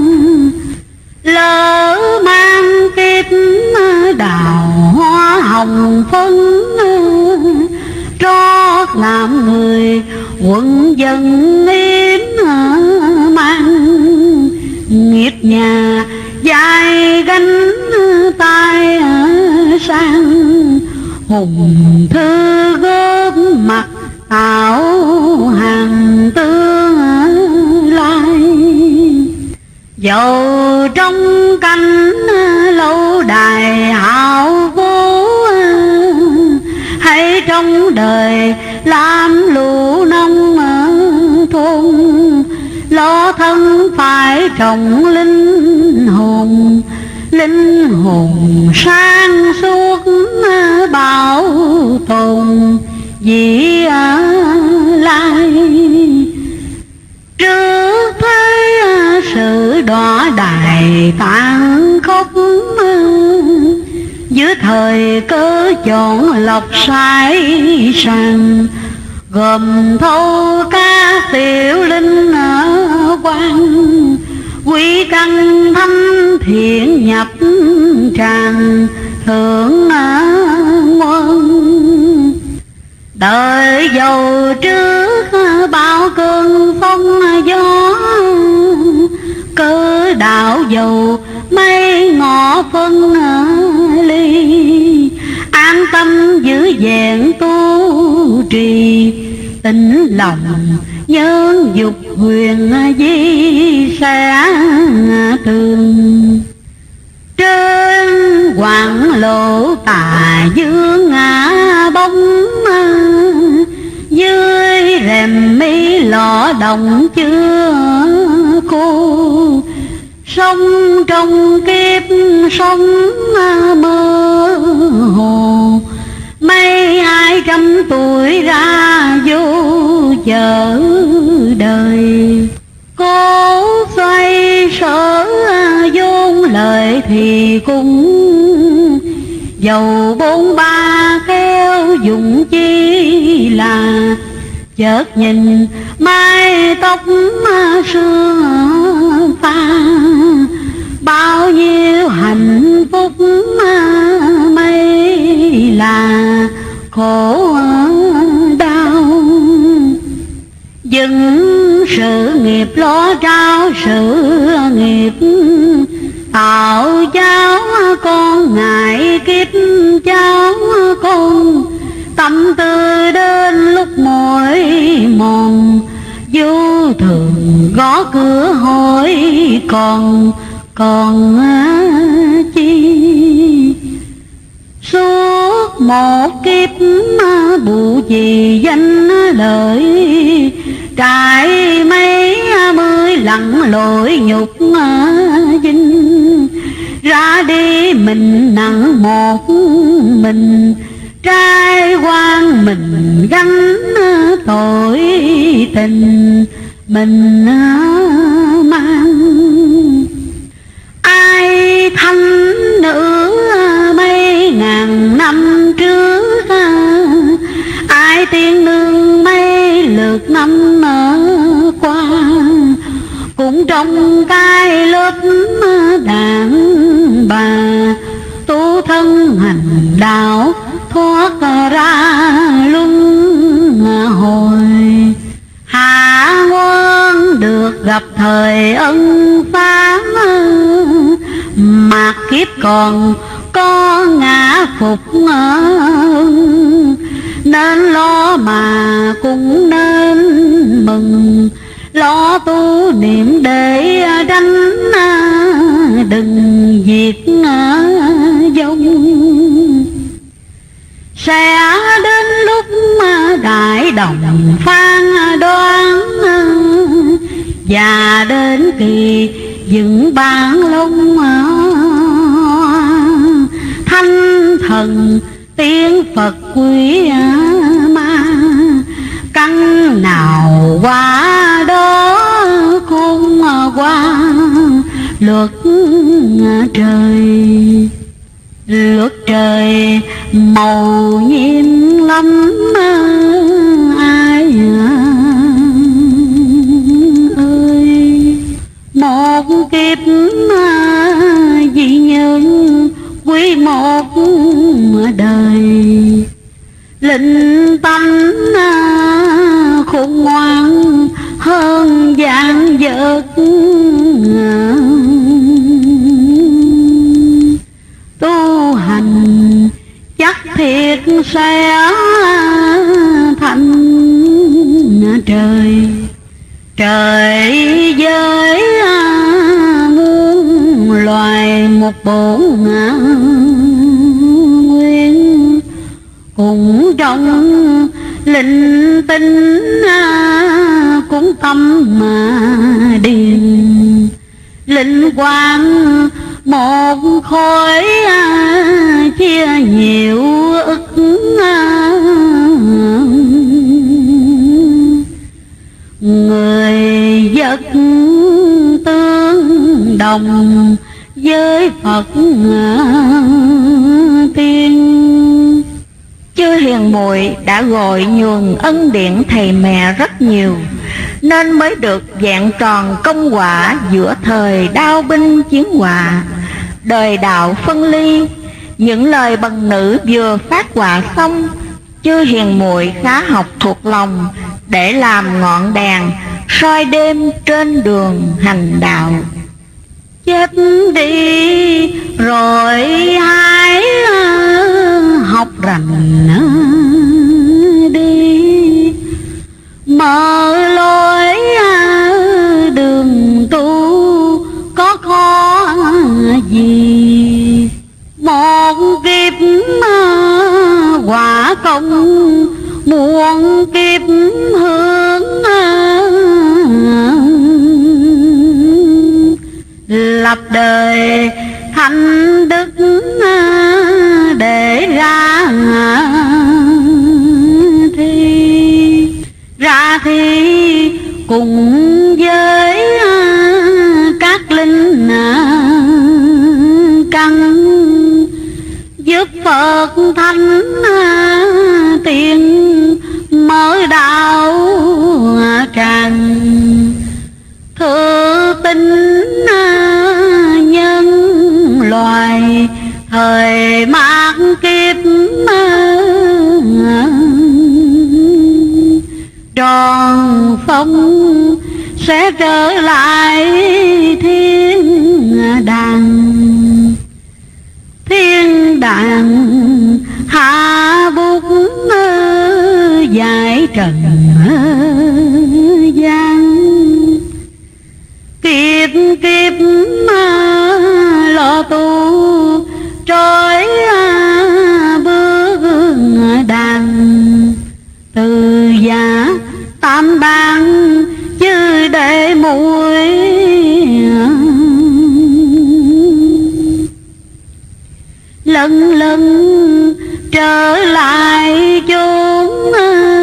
Lỡ mang kiếp đào hoa hồng phân, trót làm người quận dân yếm mang. Nghiệp nhà dài gánh tay sang, hùng thư góp mặt tạo hàng tương lai. Dầu trong cánh lâu đài hào vô, hay trong đời làm lũ nông thôn, lo thân phải trọng linh hồn. Linh hồn sang suốt bảo tồn dĩ lai. Trước thế sự đọa đài tàn khốc, dưới thời cơ chọn lọc sai sàng, gồm thâu các tiểu linh quan. Quý căn thâm thiện nhập tràng thượng ngoan. Đời dầu trước bao cơn phong gió, cơ đạo dầu mây ngọ phân vẹn tu trì, tình lòng nhân dục huyền di sẽ tường. Trên quảng lộ tà dương ngã bóng, dưới rèm mi lọ đồng chưa cô. Sống trong kiếp sống mơ hồ, mấy 200 tuổi ra vô chờ đời. Cố xoay sở vốn lời thì cũng, dầu 43 khéo dùng chi là. Chợt nhìn mái tóc sương pha, bao nhiêu hạnh phúc mấy là khổ đau. Dừng sự nghiệp lo trao sự nghiệp, tạo cháu con ngại kiếp cháu con. Tâm tư đến lúc mỏi mòn, vô thường gõ cửa hỏi còn chi. Suốt một kiếp bù gì danh lợi, trải mấy 10 lặn lội nhục dinh. Ra đi mình nặng một mình, trai quan mình gánh tội tình mình mang. Ai thanh nữ mấy ngàn năm trước, ai tiên nương mấy lượt năm qua. Cũng trong cái lớp đàn bà, tu thân hành đạo thoát ra luân hồi. Hạ quân được gặp thời ân phán, mà kiếp còn có ngã phục nên lo mà cũng nên mừng. Lo tu niệm để đánh đừng diệt vong. Sẽ đến lúc đại đồng phan đoán, và đến kỳ dựng bản lông thanh thần tiếng Phật quý ma. Căn nào qua đó khôn qua luật trời. Luật trời màu nhiệm lắm ai ơi. Một kiếp vì nhân quý một đời, linh tánh khôn ngoan hơn vạn vật. Tu hành chắc thiệt sẽ thành trời. Trời với muôn loài một bổn nguyên, cùng trong linh tinh cũng tâm mà điền. Linh quang một khối chia nhiều ức, người vật tương đồng với Phật tiên. Chư hiền muội đã gọi nhường ân điển thầy mẹ rất nhiều, nên mới được vẹn tròn công quả giữa thời đao binh chiến họa. Đời đạo phân ly, những lời bần nữ vừa phát họa xong, chư hiền muội khá học thuộc lòng để làm ngọn đèn soi đêm trên đường hành đạo. Chết đi rồi hãy học rành bậc thánh tiên mở đạo tràng, thừa tính nhân loài thời mạt kiếp, tròn phong sẽ trở lại thiên đàng. Thiên đàng hạ bút giải trần gian, kiếp kiếp lo tu trôi bước đàn, từ giả tam bang chứ để muội lần lần trở lại chốn